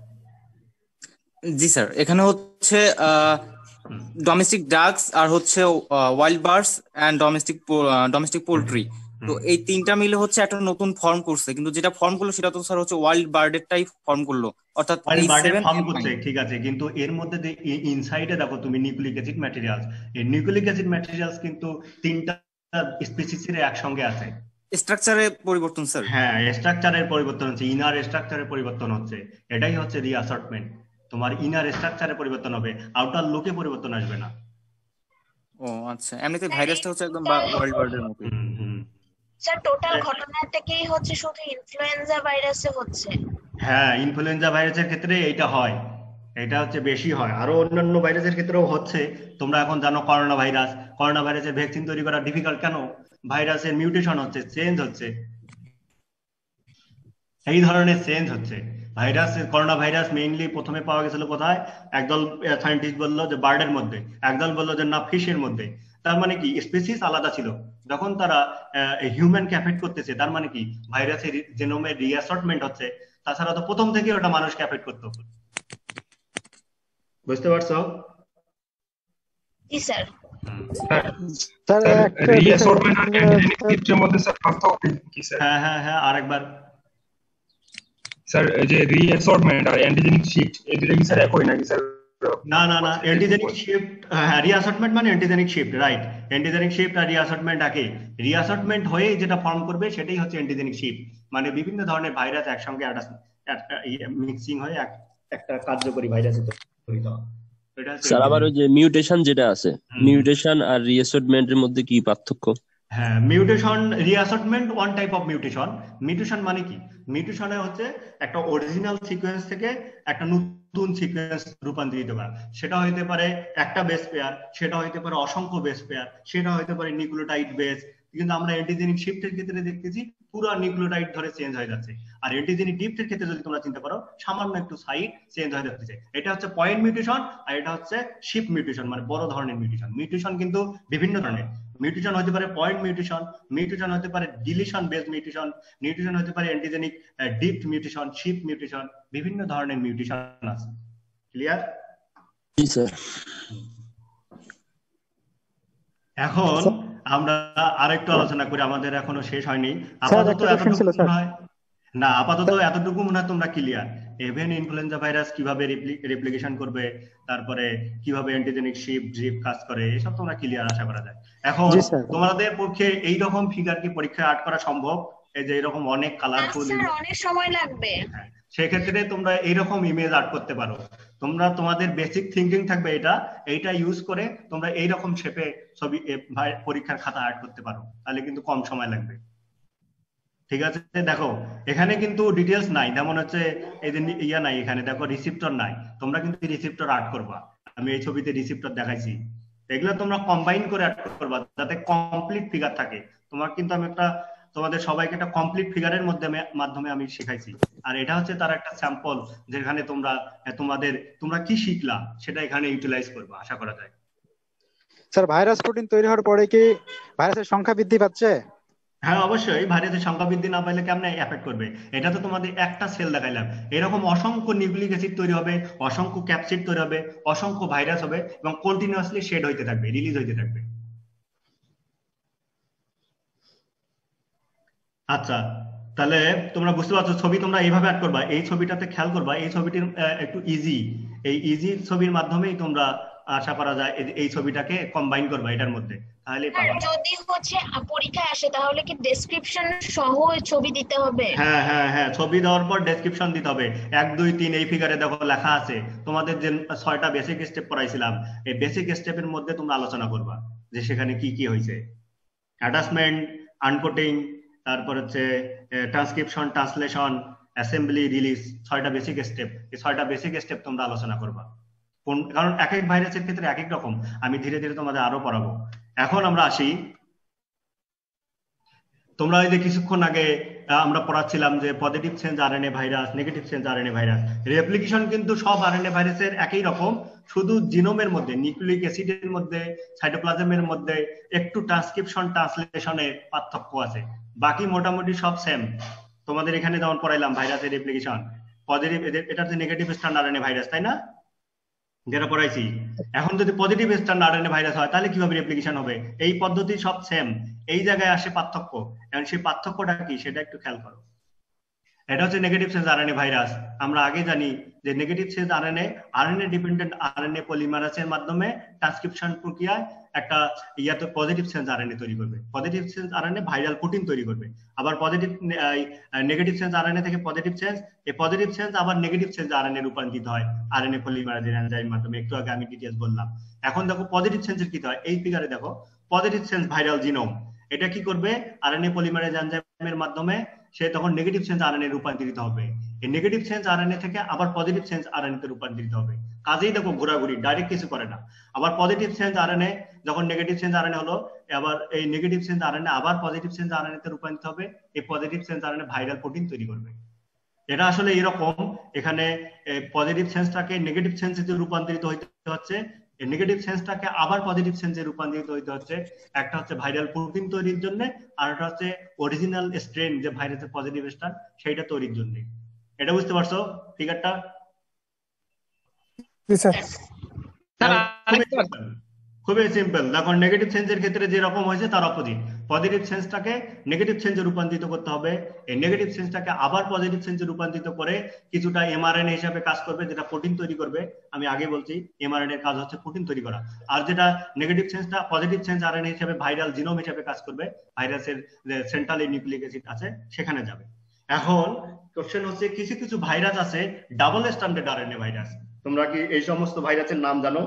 L: জি স্যার, এখানে হচ্ছে ডোমেস্টিক ডাকস আর হচ্ছে wild birds and domestic domestic poultry, তো এই তিনটা মিলে হচ্ছে একটা নতুন ফর্ম করছে, কিন্তু যেটা ফর্ম করলো সেটা তো স্যার হচ্ছে ওয়াইল্ড বার্ডের টাই ফর্ম করলো, অর্থাৎ
A: ওয়াইল্ড বার্ডের ফর্ম করছে। ঠিক আছে, কিন্তু এর মধ্যে যে ইনসাইডে দেখো তুমি নিউক্লিক অ্যাসিড ম্যাটেরিয়ালস, এই নিউক্লিক অ্যাসিড ম্যাটেরিয়ালস কিন্তু তিনটা স্পিসিসের একসঙ্গে আছে।
L: স্ট্রাকচারে পরিবর্তন স্যার?
A: হ্যাঁ, স্ট্রাকচারের পরিবর্তন হচ্ছে, ইনার স্ট্রাকচারের পরিবর্তন হচ্ছে, এটাই হচ্ছে রিঅ্যাসর্টমেন্ট। তোমার ইনার স্ট্রাকচারে পরিবর্তন হবে, আউটার লুকে পরিবর্তন আসবে না।
L: ও আচ্ছা, এমনিতে ভাইরাসটা হচ্ছে একদম ওয়াইল্ড বার্ডের মতো।
C: স্যার টোটাল ঘটনাটাকেই হচ্ছে শুধু ইনফ্লুয়েঞ্জা ভাইরাসে হচ্ছে?
A: হ্যাঁ, ইনফ্লুয়েঞ্জা ভাইরাসের ক্ষেত্রে এইটা হয়, এটা হচ্ছে বেশি হয়, আরো অন্যান্য ভাইরাসের ক্ষেত্রেও হচ্ছে। তোমরা এখন জানো করোনা ভাইরাস, করোনা ভাইরাসের ভ্যাকসিন তৈরি করা ডিফিকাল্ট কেন? ভাইরাসের মিউটেশন হচ্ছে, চেঞ্জ হচ্ছে, এই ধরনের চেঞ্জ হচ্ছে। ভাইরাস, করোনা ভাইরাস মেইনলি প্রথমে পাওয়া গেছিল কোথায়? একদল সায়েন্টিস্ট বললো যে বার্ডের মধ্যে, একদল বললো যে না ফিশের মধ্যে। তার মানে কি স্পিসিস আলাদা ছিল, যখন তারা হিউম্যানকে এফেক্ট করতেছে তার মানে কি ভাইরাসের জিনোমের রিঅ্যাসর্টমেন্ট হচ্ছে। তাছাড়া তো প্রথম থেকে ওটা মানুষকে এফেক্ট করতে হবে। বুঝতে পারছো?
C: জি স্যার।
B: স্যার
M: রিঅ্যাসর্টমেন্ট আর অ্যান্টিজেনিক শিফটের মধ্যে স্যার পার্থক্য কি স্যার?
A: হ্যাঁ হ্যাঁ হ্যাঁ, আরেকবার
M: স্যার, যে রিঅ্যাসর্টমেন্ট আর অ্যান্টিজেনিক শিফট এই দুটো কি স্যার একই নাকি স্যার?
A: না না না, অ্যান্টিজেনিক শিফট, হ্যাঁ রিঅ্যাসর্টমেন্ট মানে antigenic shift, right. Antigenic shift আর রিঅ্যাসর্টমেন্ট একই, রিঅ্যাসর্টমেন্ট হয়ে যেটা ফর্ম করবে সেটাই হচ্ছে অ্যান্টিজেনিক শিফট, মানে বিভিন্ন ধরনের ভাইরাস একসঙ্গে মিক্সিং হয়ে একটা কার্যকরী ভাইরাসে তৈরি হয়।
D: স্যার আবার ওই যে মিউটেশন যেটা আছে, মিউটেশন আর রিঅ্যাসর্টমেন্টের মধ্যে কি পার্থক্য?
A: হ্যাঁ, mutation, reassortment one type of mutation. Mutation মানে কি? মিউটেশনে হচ্ছে একটা অরিজিনাল সিকোয়েন্স থেকে একটা নতুন সিকোয়েন্স রূপান্তরিত করা। সেটা হইতে পারে একটা বেস পেয়ার, সেটা হইতে পারে অসংখ্য বেস পেয়ার, সেটা হইতে পারে নিউক্লিওটাইড বেস। কিন্তু আমরা অ্যান্টিজেনিক শিফটের ক্ষেত্রে দেখতেছি পুরো নিউক্লিওটাইড ধরে চেঞ্জ হয়ে যাচ্ছে, আর অ্যান্টিজেনিক ডিফটের ক্ষেত্রে যদি তোমরা চিন্তা করো সামান্য একটু সাইড চেঞ্জ হয়ে যাচ্ছে। এটা হচ্ছে পয়েন্ট মিউটেশন, আর এটা হচ্ছে শিফট মিউটেশন, মানে বড় ধরনের মিউটেশন। মিউটেশন কিন্তু বিভিন্ন ধরনের, মিউটেশন হতে পারে পয়েন্ট মিউটেশন, মিউটেশন হতে পারে ডিলিশন বেস মিউটেশন, মিউটেশন হতে পারে antigenic drift mutation, shift mutation, বিভিন্ন ধরনের মিউটেশন আছে। ক্লিয়ার?
D: জি স্যার।
A: এখন আমরা আরেকটু আলোচনা করি, আমাদের এখনো শেষ হয়নি। আপাতত এতটুকু মনে হয় না, আপাতত এতটুকু মনে হয় তোমরা ক্লিয়ার। এভিয়ান ইনফ্লুয়েঞ্জা ভাইরাস কিভাবে রেপ্লিকেশন করবে, তারপরে কিভাবে অ্যান্টিজেনিক শিফট ড্রিফট কাজ করে, এসব তোমরা ক্লিয়ার আশা করা যায়। এখন তোমাদের পক্ষে এই রকম ফিগার কি পরীক্ষায় আর্ট করা সম্ভব? এই যে এরকম অনেক কালারফুল,
C: অনেক সময় লাগবে,
A: সেক্ষেত্রে তোমরা এইরকম ইমেজ আর্ট করতে পারো। তোমরা তোমাদের বেসিক থিঙ্কিং থাকবে এটা, এইটা ইউজ করে তোমরা এইরকম শেপে ছবি পরীক্ষার খাতা আর্ট করতে পারো, তাহলে কিন্তু কম সময় লাগবে। ঠিক আছে, দেখো এখানে কিন্তু ডিটেলস নাই, যেমন হচ্ছে এই যে ইয়া নাই, এখানে দেখো রিসিপ্টর নাই, তোমরা কিন্তু রিসিপ্টর আর্ট করবা। আমি এই ছবিতে রিসিপ্টর দেখাইছি, এগুলো তোমরা কম্বাইন করে আর্ট করবা যাতে কমপ্লিট ফিগার থাকে। তোমার কিন্তু আমি একটা তোমাদের সবাইকে একটা কমপ্লিট ফিগারের মধ্যে মাধ্যমে আমি শেখাইছি, আর এটা হচ্ছে তার একটা স্যাম্পল, যেখানে তোমরা তোমাদের তোমরা কি শিখলা সেটা এখানে ইউটিলাইজ করবা আশা করা যায়।
B: স্যার ভাইরাস প্রোটিন তৈরি হওয়ার পরে কি ভাইরাসের সংখ্যা বৃদ্ধি পাচ্ছে?
A: হ্যাঁ অবশ্যই, ভাইরাসের সংখ্যা বৃদ্ধি না পাইলে কেমনে এফেক্ট করবে? এটা তো তোমাদের একটা সেল দেখাইলাম, এরকম অসংখ্য নিউক্লিক অ্যাসিড তৈরি হবে, অসংখ্য ক্যাপসিড তৈরি হবে, অসংখ্য ভাইরাস হবে এবং কন্টিনিউয়াসলি শেড হইতে থাকবে, রিলিজ হইতে থাকবে। আচ্ছা, তাহলে তোমরা বুঝতে পারছো ছবি তোমরা এইভাবে অ্যাড করবা। এই ছবিটাতে খেয়াল করবা, এই ছবিটির একটু ইজি, এই ইজি ছবির মাধ্যমেই তোমরা আশা করা যায় এই ছবিটাকে কম্বাইন করবা এটার মধ্যে, তাহলে পাবা।
C: যদি হচ্ছে পরীক্ষায় আসে তাহলে কি ডেসক্রিপশন সহ ছবি দিতে হবে?
A: হ্যাঁ হ্যাঁ হ্যাঁ, ছবি দেওয়ার পর ডেসক্রিপশন দিতে হবে। এক দুই তিন এই ফিগারে দেখো লেখা আছে, তোমাদের যে ছয়টা বেসিক স্টেপ পড়াইছিলাম, এই বেসিক স্টেপের মধ্যে তোমরা আলোচনা করবা যে সেখানে কি কি হয়েছে। অ্যাটাচমেন্ট, আনকোটিং, তারপর হচ্ছে ট্রান্সক্রিপশন, ট্রান্সলেশন, অ্যাসেম্বলি, রিলিজ, ছয়টা বেসিক স্টেপ। এই ছয়টা বেসিক স্টেপ তোমরা আলোচনা করবা, কারণ এক এক ভাইরাসের ক্ষেত্রে এক এক রকম। আমি ধীরে ধীরে তোমাদের আরো পড়াবো। এখন আমরা আসি, তোমরা এই যে কিছুক্ষণ আগে আমরা পড়াচ্ছিলাম যে positive change RNA virus, negative change RNA virus. Replication কিন্তু সব আরএনএ ভাইরাসের একই রকম, শুধু জিনোমের মধ্যে, নিউক্লিক অ্যাসিডের মধ্যে, সাইটোপ্লাজমের মধ্যে একটু ট্রান্সক্রিপশন ট্রান্সলেশনের পার্থক্য আছে, বাকি মোটামুটি সব সেম। তোমাদের এখানে যেমন পড়াইলাম ভাইরাসের রেপ্লিকেশন, পজিটিভ, এটা হচ্ছে নেগেটিভ স্ট্র্যান্ড আরএনএ ভাইরাস, তাই না, যেটা পড়াইছি। এখন যদি পজিটিভ স্ট্র্যান্ড আরএনএ ভাইরাস হয় তাহলে কিভাবে রেপ্লিকেশন হবে? এই পদ্ধতি সব সেম, এই জায়গায় আসে পার্থক্য। এখন সেই পার্থক্যটা কি সেটা একটু খেয়াল করো। এটা হচ্ছে নেগেটিভ চেঞ্জ আরএনএ ভাইরাস। আমরা আগে জানি যে negative change RNA RNA dependent RNA পলিমারেজের মাধ্যমে ট্রান্সক্রিপশন প্রক্রিয়ায় একটা ইয়াতে পজিটিভ চেঞ্জ আরএনএ তৈরি করবে, positive change RNA viral protein তৈরি করবে। আবার পজিটিভ নেগেটিভ চেঞ্জ আরএনএ থেকে পজিটিভ চেঞ্জ, এই পজিটিভ চেঞ্জ আবার নেগেটিভ চেঞ্জ আরএনএ রূপান্তরিত হয় আরএনএ পলিমারেজের এনজাইমের মাধ্যমে। একটু আগে আমি ডিটেইলস বললাম। এখন দেখো পজিটিভ চেঞ্জের কি হয়, এই ফিগারে দেখো পজিটিভ চেঞ্জ ভাইরাল জিনোম, এটা কি করবে আরএনএ পলিমারেজ এনজাইমের মাধ্যমে সে তখন নেগেটিভ চেঞ্জ আরএনএ রূপান্তরিত হবে। এই নেগেটিভ চেঞ্জ আরএনএ থেকে আবার পজিটিভ চেঞ্জ আরএনএ তে রূপান্তরিত হবে। কাজেই দেখো ঘোরাঘুরি, ডাইরেক্ট কিছু করে না। আবার পজিটিভ চেঞ্জ আরএনএ যখন নেগেটিভ চেঞ্জ আরএনএ হলো, আবার এই নেগেটিভ চেঞ্জ আরএনএ আবার পজিটিভ চেঞ্জ আরএনএ তে রূপান্তরিত হবে। এই positive change RNA viral protein তৈরি করবে। এটা আসলে এরকম, এখানে পজিটিভ চেঞ্জটাকে নেগেটিভ চেঞ্জে রূপান্তরিত হইতে হচ্ছে, নেগেটিভ চেঞ্জটাকে আবার পজিটিভ চেঞ্জে রূপান্তরিত হইতে হচ্ছে। একটা হচ্ছে ভাইরাল প্রোটিন তৈরির জন্য, আর একটা হচ্ছে অরিজিনাল স্ট্রেন যে ভাইরাসের পজিটিভ স্ট্রেন সেইটা তৈরির জন্য। এটা বুঝতে পারছো ফিগারটা? খুবই সিম্পল। দেখো নেগেটিভ চেঞ্জের ক্ষেত্রে যে রকম হয়েছে তার অপোজিট, পজিটিভ চেঞ্জটাকে নেগেটিভ চেঞ্জে রূপান্তরিত করতে হবে। এই নেগেটিভ চেঞ্জটাকে আবার পজিটিভ চেঞ্জে রূপান্তরিত করে কিছুটা এমআরএনএ হিসাবে কাজ করবে, যেটা প্রোটিন তৈরি করবে। আমি আগে বলছি এমআরএনএ এর কাজ হচ্ছে প্রোটিন তৈরি করা। আর যেটা নেগেটিভ চেঞ্জটা পজিটিভ চেঞ্জ আরএনএ হিসাবে ভাইরাল জিনোম হিসাবে কাজ করবে, ভাইরাসের যে সেন্ট্রাল নিউক্লিক অ্যাসিড আছে সেখানে যাবে। এখন কোশ্চেন হচ্ছে কিছু কিছু ভাইরাস আছে ডাবল স্ট্যান্ডার্ড আরএনএ ভাইরাস। তোমরা কি এই সমস্ত ভাইরাসের নাম জানো?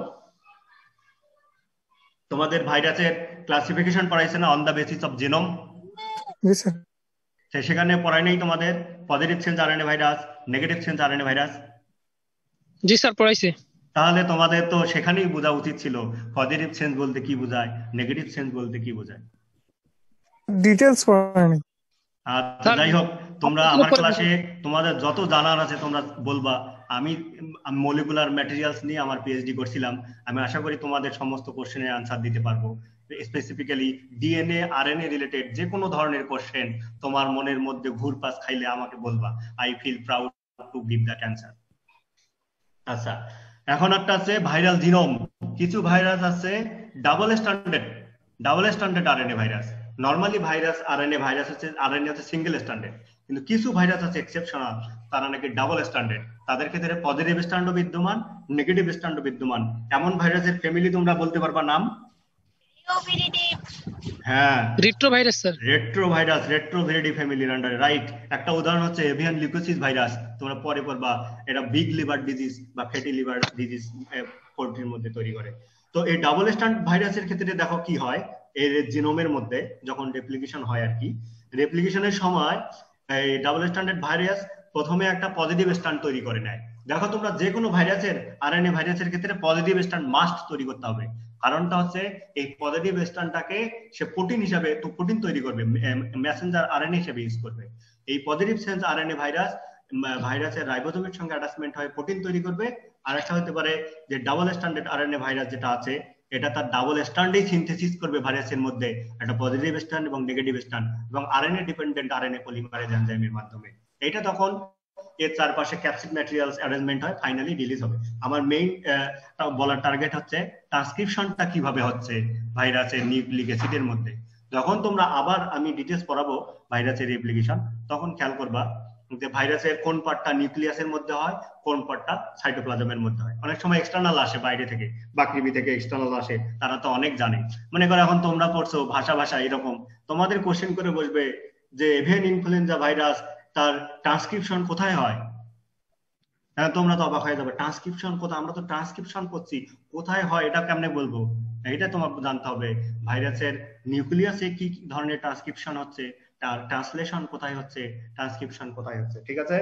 A: তোমাদের ভাইরাসের ক্লাসিফিকেশন পড়াইছে না on the basis of genome?
B: জি স্যার।
A: সেখানে পড়াই নাই তোমাদের positive change RNA virus, negative change RNA virus?
H: জি স্যার পড়াইছে। তাহলে
A: তোমাদের তো সেখানেই বোঝা উচিত ছিল পজিটিভ চেঞ্জ বলতে কি বোঝায়, নেগেটিভ চেঞ্জ বলতে কি বোঝায়।
B: ডিটেইলস পড়াইনি।
A: আচ্ছা যাই হোক, তোমরা আমার ক্লাসে তোমাদের যত জানার আছে তোমরা বলবা। আমি মলিকুলার ম্যাটেরিয়ালস নিয়ে আমার পিএইচডি করছিলাম, আমি আশা করি তোমাদের সমস্ত কোশ্চেনের আনসার দিতে পারবো স্পেসিফিক্যালি ডিএনএ আরএনএ রিলেটেড যে কোনো ধরনের কোশ্চেন তোমার মনের মধ্যে ঘুরপাস খাইলে আমাকে বলবা, I feel proud to give the answer. আচ্ছা, এখন একটা আছে ভাইরাল জিনোম। কিছু ভাইরাস আছে double standard, double standard RNA virus. Normally virus RNA virus হচ্ছে আরএনএ হচ্ছে সিঙ্গেল স্ট্যান্ডার্ড, কিন্তু কিছু ভাইরাস আছে এক্সেপশনাল, তারা নাকি ডাবল স্ট্যান্ডার্ড। তাদের ক্ষেত্রে পজিটিভ স্ট্যান্ডও বিদ্যমান, নেগেটিভ স্ট্যান্ডও বিদ্যমান। এমন ভাইরাসের ফ্যামিলি তোমরা বলতে পারবা নাম? হ্যাঁ,
H: রেট্রোভাইরাস স্যার।
A: রেট্রোভাইরাস, রেট্রোভিরিডি ফ্যামিলির আন্ডারে, রাইট। একটা উদাহরণ হচ্ছে এভিয়ান লিউকোসিস ভাইরাস, তোমরা পরে পড়বা। এটা বিগ লিভার ডিজিজ বা ফ্যাটি লিভার ডিজিজ পোল্ট্রির মধ্যে তৈরি করে। তো এই ডাবল স্ট্যান্ড ভাইরাসের ক্ষেত্রে দেখো কি হয়, এর জিনোমের মধ্যে যখন রেপ্লিকেশন হয় আর কি, রেপ্লিকেশনের সময় এই ডাবল স্ট্যান্ডার্ড ভাইরাস প্রথমে একটা পজিটিভ স্ট্যান্ড তৈরি করে নেয়। দেখো তোমরা যে কোনো ভাইরাসের আরএনএ ভাইরাসের ক্ষেত্রে পজিটিভ স্ট্যান্ড মাস্ট তৈরি করতে হবে। কারণটা হচ্ছে এই পজিটিভ স্ট্যান্ডটাকে সে প্রোটিন হিসাবে তো প্রোটিন তৈরি করবে, মেসেঞ্জার আরএনএ হিসেবে ইউজ করবে। এই পজিটিভ সেন্স আরএনএ ভাইরাস ভাইরাসের রাইবোজোমের সঙ্গে অ্যাটাচমেন্ট হয়, প্রোটিন তৈরি করবে। আর একটা হতে পারে যে ডাবল স্ট্যান্ডার্ড আরএনএ ভাইরাস যেটা আছে, এটা তার ডাবল স্ট্যান্ডেই সিনথেসিস করবে ভাইরাসের মধ্যে একটা পজিটিভ স্ট্যান্ড এবং নেগেটিভ স্ট্যান্ড, এবং আরএনএ ডিপেন্ডেন্ট আরএনএ পলিমারেজ এনজাইমের মাধ্যমে। এটা তখন এর চারপাশে ক্যাপসিড ম্যাটেরিয়ালস অ্যারেঞ্জমেন্ট হয়, ফাইনালি রিলিজ হবে। আমার মেইন বলার টার্গেট হচ্ছে ট্রান্সক্রিপশনটা কিভাবে হচ্ছে ভাইরাসের নিউক্লিক অ্যাসিডের মধ্যে। যখন তোমরা আবার আমি ডিটেইলস পড়াবো ভাইরাসের রেপ্লিকেশন, তখন খেয়াল করবা যে ভাইরাসের কোন পার্টটা নিউক্লিয়াসের মধ্যে হয়, কোন পার্টটা সাইটোপ্লাজমের মধ্যে হয়। অনেক সময় এক্সটার্নাল আসে, বাইরে থেকে বাকৃবি থেকে এক্সটার্নাল আসে, তারা তো অনেক জানে। মনে করো এখন তোমরা পড়ছো ভাষা ভাষা এরকম, তোমাদের কোশ্চেন করে বসবে যে এভিয়ান ইনফ্লুয়েঞ্জা ভাইরাস তার ট্রান্সক্রিপশন কোথায় হয়। হ্যাঁ, তোমরা তো অবাক হয়ে যাবে, ট্রান্সক্রিপশন কোথায়? আমরা তো ট্রান্সক্রিপশন করছি, কোথায় হয় এটা কেমনে বলবো? এটা তোমার জানতে হবে ভাইরাসের নিউক্লিয়াসে কি ধরনের ট্রান্সক্রিপশন হচ্ছে, তার ট্রান্সলেশন কোথায় হচ্ছে, ট্রান্সক্রিপশন কোথায় হচ্ছে। ঠিক আছে?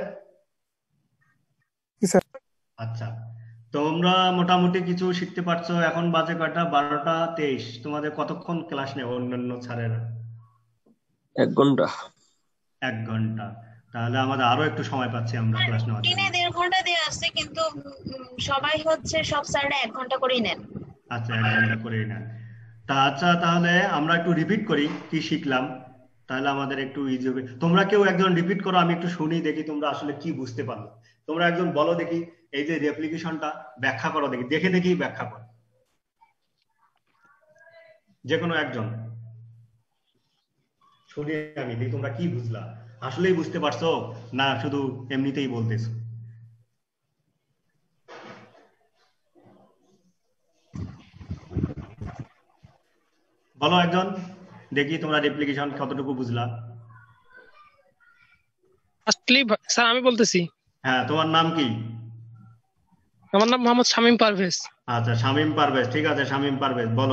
A: আচ্ছা, তোমরা মোটামুটি কিছু শিখতে পারছো। এখন বাজে কয়টা? বারোটা তেইশ। তোমাদের কতক্ষণ ক্লাস নেই অন্যান্য স্যারেরা?
D: এক ঘন্টা।
A: এক ঘন্টা, তাহলে আমাদের আরো একটু সময় পাচ্ছি আমরা ক্লাস নেওয়ার জন্য।
C: দিনে দেড় ঘন্টা দেওয়া আছে, কিন্তু সবাই হচ্ছে সব স্যাররা এক ঘন্টা করেই নেন।
A: আচ্ছা, এক ঘন্টা করেই নেন। তা আচ্ছা, তাহলে আমরা একটু রিপিট করি কি শিখলাম, তাহলে আমাদের একটু ইজি হবে। তোমরা কেউ একজন রিপিট করো, আমি একটু শুনি দেখি তোমরা আসলে কি বুঝতে পারলো। তোমরা একজন বলো দেখি, এই যে রেপ্লিকেশনটা ব্যাখ্যা করো দেখি, দেখে দেখি ব্যাখ্যা করো, যে কোনো একজন শুনি আমি দেখি তোমরা কি বুঝলা, আসলেই বুঝতে পারছো না শুধু এমনিতেই বলতেছো। বলো একজন দেখি তোমরা রেপ্লিকেশন কতটুকু বুঝলা।
H: ফার্স্টলি স্যার আমি বলতেছি।
A: হ্যাঁ, তোমার নাম কি?
H: আমার নাম মোহাম্মদ শামীম পারভেজ।
A: আচ্ছা, শামীম পারভেজ, ঠিক আছে শামীম পারভেজ, বলো।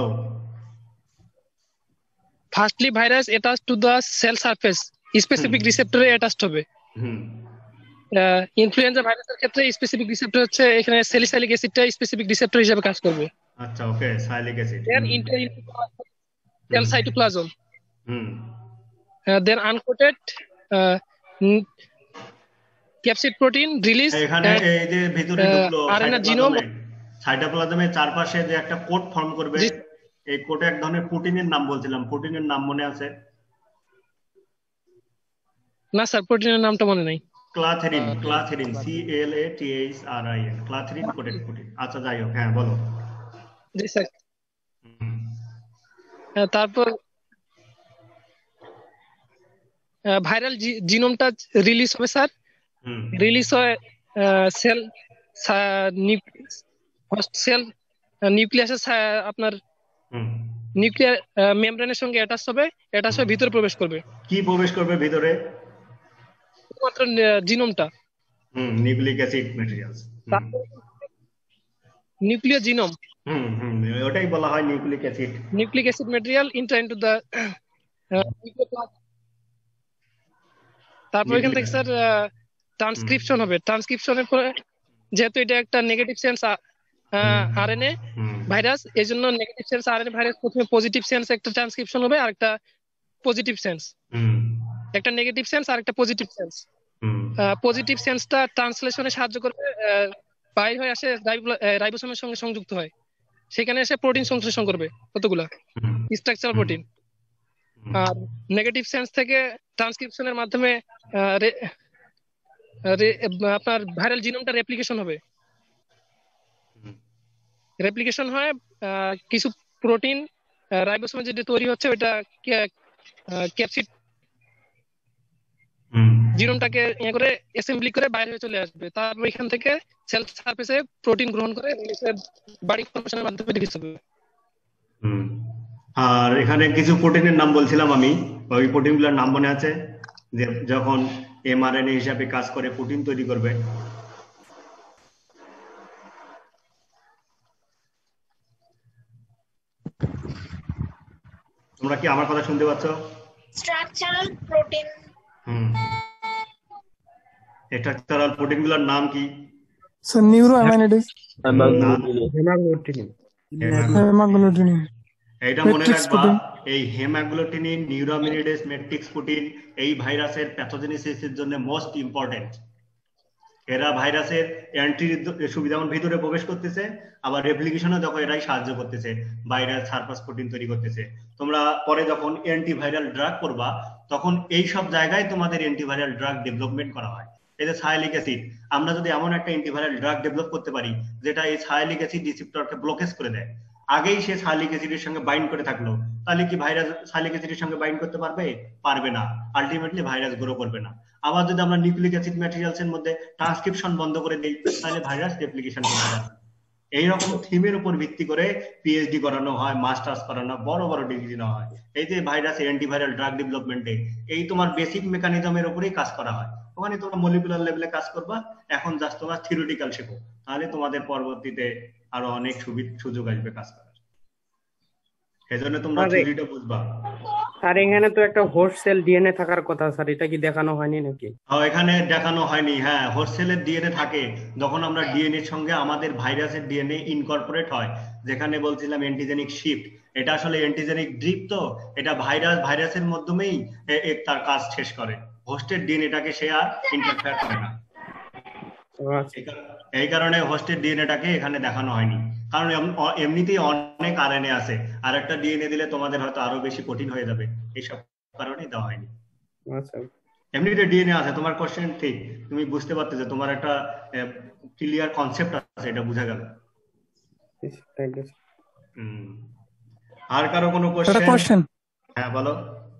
H: Firstly virus attach to the cell surface, specific রিসেপ্টরে অ্যাটাচড হবে।
A: হুম।
H: ইনফ্লুয়েঞ্জা ভাইরাসের ক্ষেত্রে স্পেসিফিক রিসেপ্টর হচ্ছে এখানে স্যালিসাইলিক অ্যাসিডটা স্পেসিফিক রিসেপ্টর হিসেবে কাজ করবে।
A: আচ্ছা, okay, sialic acid.
H: Then enter into cell cytoplasm.
A: হুম।
H: Then uncoated capsid protein release.
A: এখানে এই যে ভিতরে ঢুকলো আরএনএ জিনোম, সাইটোপ্লাজমের চারপাশে যে একটা কোট ফর্ম করবে, এই কোটে এক ধরনের প্রোটিনের নাম বলছিলাম, প্রোটিনের নাম মনে আছে?
H: না স্যার, প্রোটিনের নামটা মনে নাই।
A: Clathrin, clathrin, C L A T H R I N, clathrin coated protein. আচ্ছা, যাই হোক, হ্যাঁ বলো।
H: জি স্যার। তারপর ভাইরাল জিনোমটা রিলিজ হবে স্যার। রিলিজ হয় সেল সেল নিউক্লিয়াসের আপনার নিউক্লিয়ার মেমব্রেনের সঙ্গে অ্যাটাচ হবে, অ্যাটাচ হয়ে ভিতরে প্রবেশ করবে।
A: কি প্রবেশ করবে ভিতরে?
H: মাত্র জিনোমটা।
A: হুম, nucleic acid materials.
H: Nuclear genome.
A: হুম হুম ওটাই বলা হয় nucleic acid.
H: Nucleic acid material enter into the nucleoplast. তারপর এখান থেকে স্যার ট্রান্সক্রিপশন হবে। ট্রান্সক্রিপশনের পরে যেহেতু এটা একটা নেগেটিভ সেন্স আরএনএ ভাইরাস, এজন্য নেগেটিভ সেন্স আরএনএ ভাইরাস প্রথমে পজিটিভ সেন্স একটা ট্রান্সক্রিপশন হবে, আর একটা পজিটিভ সেন্স, একটা নেগেটিভ সেন্স আর একটা পজিটিভ সেন্স। পজিটিভ সেন্সটা ট্রান্সলেশনে সাহায্য করবে, বাইর হয়ে আসে রাইবোসোমের সঙ্গে সংযুক্ত হয়। সেখানে এসে প্রোটিন সংশ্লেষণ করবে কতগুলা স্ট্রাকচারাল প্রোটিন। আর নেগেটিভ সেন্স থেকে ট্রান্সক্রিপশনের মাধ্যমে আহ, রে- রে- আপনার ভাইরাল জিনোমটা রেপ্লিকেশন হবে। রেপ্লিকেশন হয় আহ, কিছু প্রোটিন রাইবোসোমে যেটা তৈরি হচ্ছে ওটা ক্যাপসিড জিনোমটাকে ইয়ে করে অ্যাসেম্বলি করে বাইরে হয়ে চলে আসবে। তারপর এখান থেকে সেল সারফেসে প্রোটিন গ্রহণ করে বাড়ি ফর্মেশনের মাধ্যমে রিলিজ হবে।
A: হুম। আর এখানে কিছু প্রোটিনের নাম বলছিলাম আমি, ওই প্রোটিনগুলোর নাম মনে আছে যে যখন এমআরএনএ হিসাবে কাজ করে প্রোটিন তৈরি করবে? তোমরা কি আমার কথা শুনতে পাচ্ছ?
C: Structural protein.
A: হুম। স্ট্রাকচারাল প্রোটিনগুলোর নাম কি?
N: Sir neuraminidase,
O: haemagglutinin.
N: Haemagglutinin,
A: এইটা মনে রাখবা, এই হেমাগ্লুটিনিন, নিউরোঅ্যামিনিডেজ, ম্যাট্রিক্স প্রোটিন এই ভাইরাসের প্যাথোজেনেসিসের জন্য মোস্ট ইম্পর্টেন্ট। এরা ভাইরাসের অ্যান্টি সুবিধার ভিতরে প্রবেশ করতেছে, আবার রেপ্লিকেশনে যখন এরাই সাহায্য করতেছে, ভাইরাস সারফেস প্রোটিন তৈরি করতেছে। তোমরা পরে যখন অ্যান্টিভাইরাল ড্রাগ করবা তখন এই সব জায়গায় তোমাদের অ্যান্টিভাইরাল ড্রাগ ডেভেলপমেন্ট করা হয়। এই যে সায়ালিক অ্যাসিড, আমরা যদি এমন একটা অ্যান্টিভাইরাল ড্রাগ ডেভেলপ করতে পারি যেটা এই সায়ালিক অ্যাসিড রিসেপ্টরকে ব্লকেজ করে দেয়, আগেই সে সায়ালিক অ্যাসিডের সঙ্গে বাইন্ড করে থাকলো, তাহলে কি ভাইরাস সায়ালিক অ্যাসিডের সঙ্গে বাইন্ড করতে পারবে? পারবে না। আলটিমেটলি ভাইরাস গ্রো করবে না। আবার যদি আমরা নিউক্লিক অ্যাসিড ম্যাটেরিয়ালস এর মধ্যে ট্রান্সক্রিপশন বন্ধ করে দিই তাহলে ভাইরাস রেপ্লিকেশন করতে পারবে। এইরকম থিমের উপর ভিত্তি করে পিএইচডি করানো হয়, মাস্টার্স করানো, বড় বড় ডিগ্রি নেওয়া হয়। এই যে ভাইরাস অ্যান্টিভাইরাল ড্রাগ ডেভেলপমেন্টে এই তোমার বেসিক মেকানিজমের উপরেই কাজ করা হয়। ওখানে তোমরা মলিকুলার লেভেলে কাজ করবা, এখন জাস্ট তোমরা থিওরিটিক্যাল শেখো, তাহলে তোমাদের পরবর্তীতে আরো অনেক সুযোগ আসবে কাজ করার। এজন্য তোমরা থিওরিটা বুঝবা।
O: স্যার এখানে তো একটা হোস্ট সেল ডিএনএ থাকার কথা, স্যার এটা কি দেখানো হয়নি নাকি?
A: হ্যাঁ, এখানে দেখানো হয়নি। হ্যাঁ, হোস্ট সেলের ডিএনএ থাকে যখন আমরা ডিএনএ এর সঙ্গে আমাদের ভাইরাসের ডিএনএ ইনকর্পোরেট হয়, যেখানে বলছিলাম অ্যান্টিজেনিক শিফট। এটা আসলে অ্যান্টিজেনিক ড্রিপ, তো এটা ভাইরাস ভাইরাসের মাধ্যমেই তার কাজ শেষ করে। হোস্টের ডিএনএটাকে সে আর ইন্টারফেয়ার করে না। এই কারণে হোস্টের ডিএনএটাকে এখানে দেখানো হয়নি, কারণ এমনিতেই অনেক আরএনএ আছে, আর একটা ডিএনএ দিলে তোমাদের হয়তো আরো বেশি কঠিন হয়ে যাবে, এইসব কারণেই দেওয়া হয়নি। এমনিতে ডিএনএ আছে, তোমার কোশ্চেন ঠিক, তুমি বুঝতে পারতে যে তোমার একটা ক্লিয়ার কনসেপ্ট আছে, এটা বোঝা গেল। আর কারো কোনো কোশ্চেন? হ্যাঁ বলো।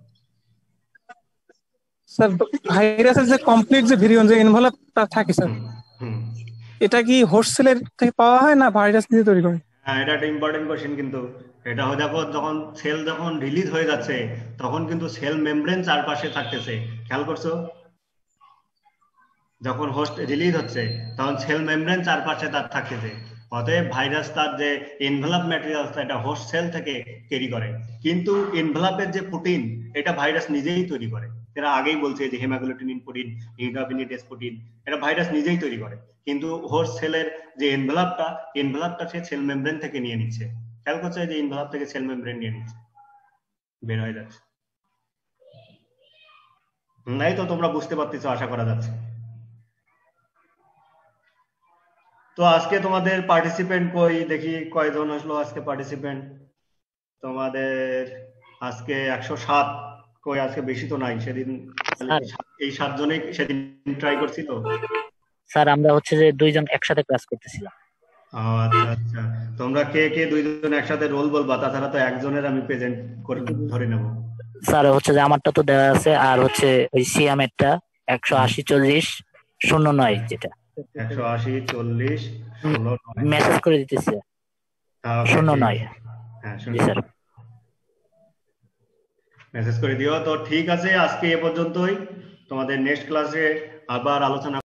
N: স্যার ভাইরাসের যে কমপ্লিট যে ভেরিয়েন্ট যে এনভেলপটা থাকে স্যার, এটা কি হোস্ট সেলের থেকে পাওয়া হয় না ভাইরাস নিজে তৈরি করে?
A: হ্যাঁ, এটা একটা ইম্পর্টেন্ট কোশ্চেন। কিন্তু এটা দেখো, যখন সেল যখন রিলিজ হয়ে যাচ্ছে তখন কিন্তু সেল মেমব্রেন চারপাশে থাকতেছে, খেয়াল করছো? যখন হোস্ট রিলিজ হচ্ছে তখন সেল মেমব্রেন চারপাশে তার থাকতেছে। অতএব ভাইরাস তার যে এনভেলপ ম্যাটেরিয়ালস এটা হোস্ট সেল থেকে ক্যারি করে, কিন্তু এনভেলপের যে প্রোটিন এটা ভাইরাস নিজেই তৈরি করে। এরা আগেই বলছে যে হেমাগ্লুটিনিন প্রোটিন, নিউরোঅ্যামিনিডেজ প্রোটিন, এটা ভাইরাস নিজেই তৈরি করে, কিন্তু হোস্ট সেলের যে এনভেলপটা এনভেলপটা সে সেল মেমব্রেন থেকে নিয়ে নিচ্ছে। খেয়াল করছে যে এনভেলপ থেকে সেল মেমব্রেন নিয়ে নিচ্ছে, বের হয়ে যাচ্ছে। নাই তো তোমরা বুঝতে পারতেছো, আশা করা যাচ্ছে। তো আজকে তোমাদের পার্টিসিপেন্ট কই দেখি, কয়জন আসলো আজকে পার্টিসিপেন্ট? তোমাদের আজকে একশো সাত, কই আজকে বেশি তো নাই। সেদিন এই সাতজনেই সেদিন ট্রাই করছিল।
P: স্যার আমরা হচ্ছে যে দুইজন একসাথে ক্লাস করতেছিলাম।
A: আচ্ছা আচ্ছা, তোমরা কে কে দুইজন একসাথে রোল বলবা, তাছাড়া তো একজনের আমি প্রেজেন্ট করে ধরে নেব।
P: স্যার হচ্ছে যে আমারটা তো দেওয়া আছে, আর হচ্ছে ওই সিয়ামেরটা একশো আশি চল্লিশ শূন্য নয়, যেটা
A: একশো আশি চল্লিশ ষোলো
P: মেসেজ করে দিতেছে শূন্য নয়।
A: হ্যাঁ স্যার মেসেজ করে দিও। তো ঠিক আছে, আজকে এ পর্যন্তই। তোমাদের নেক্সট ক্লাসে আবার আলোচনা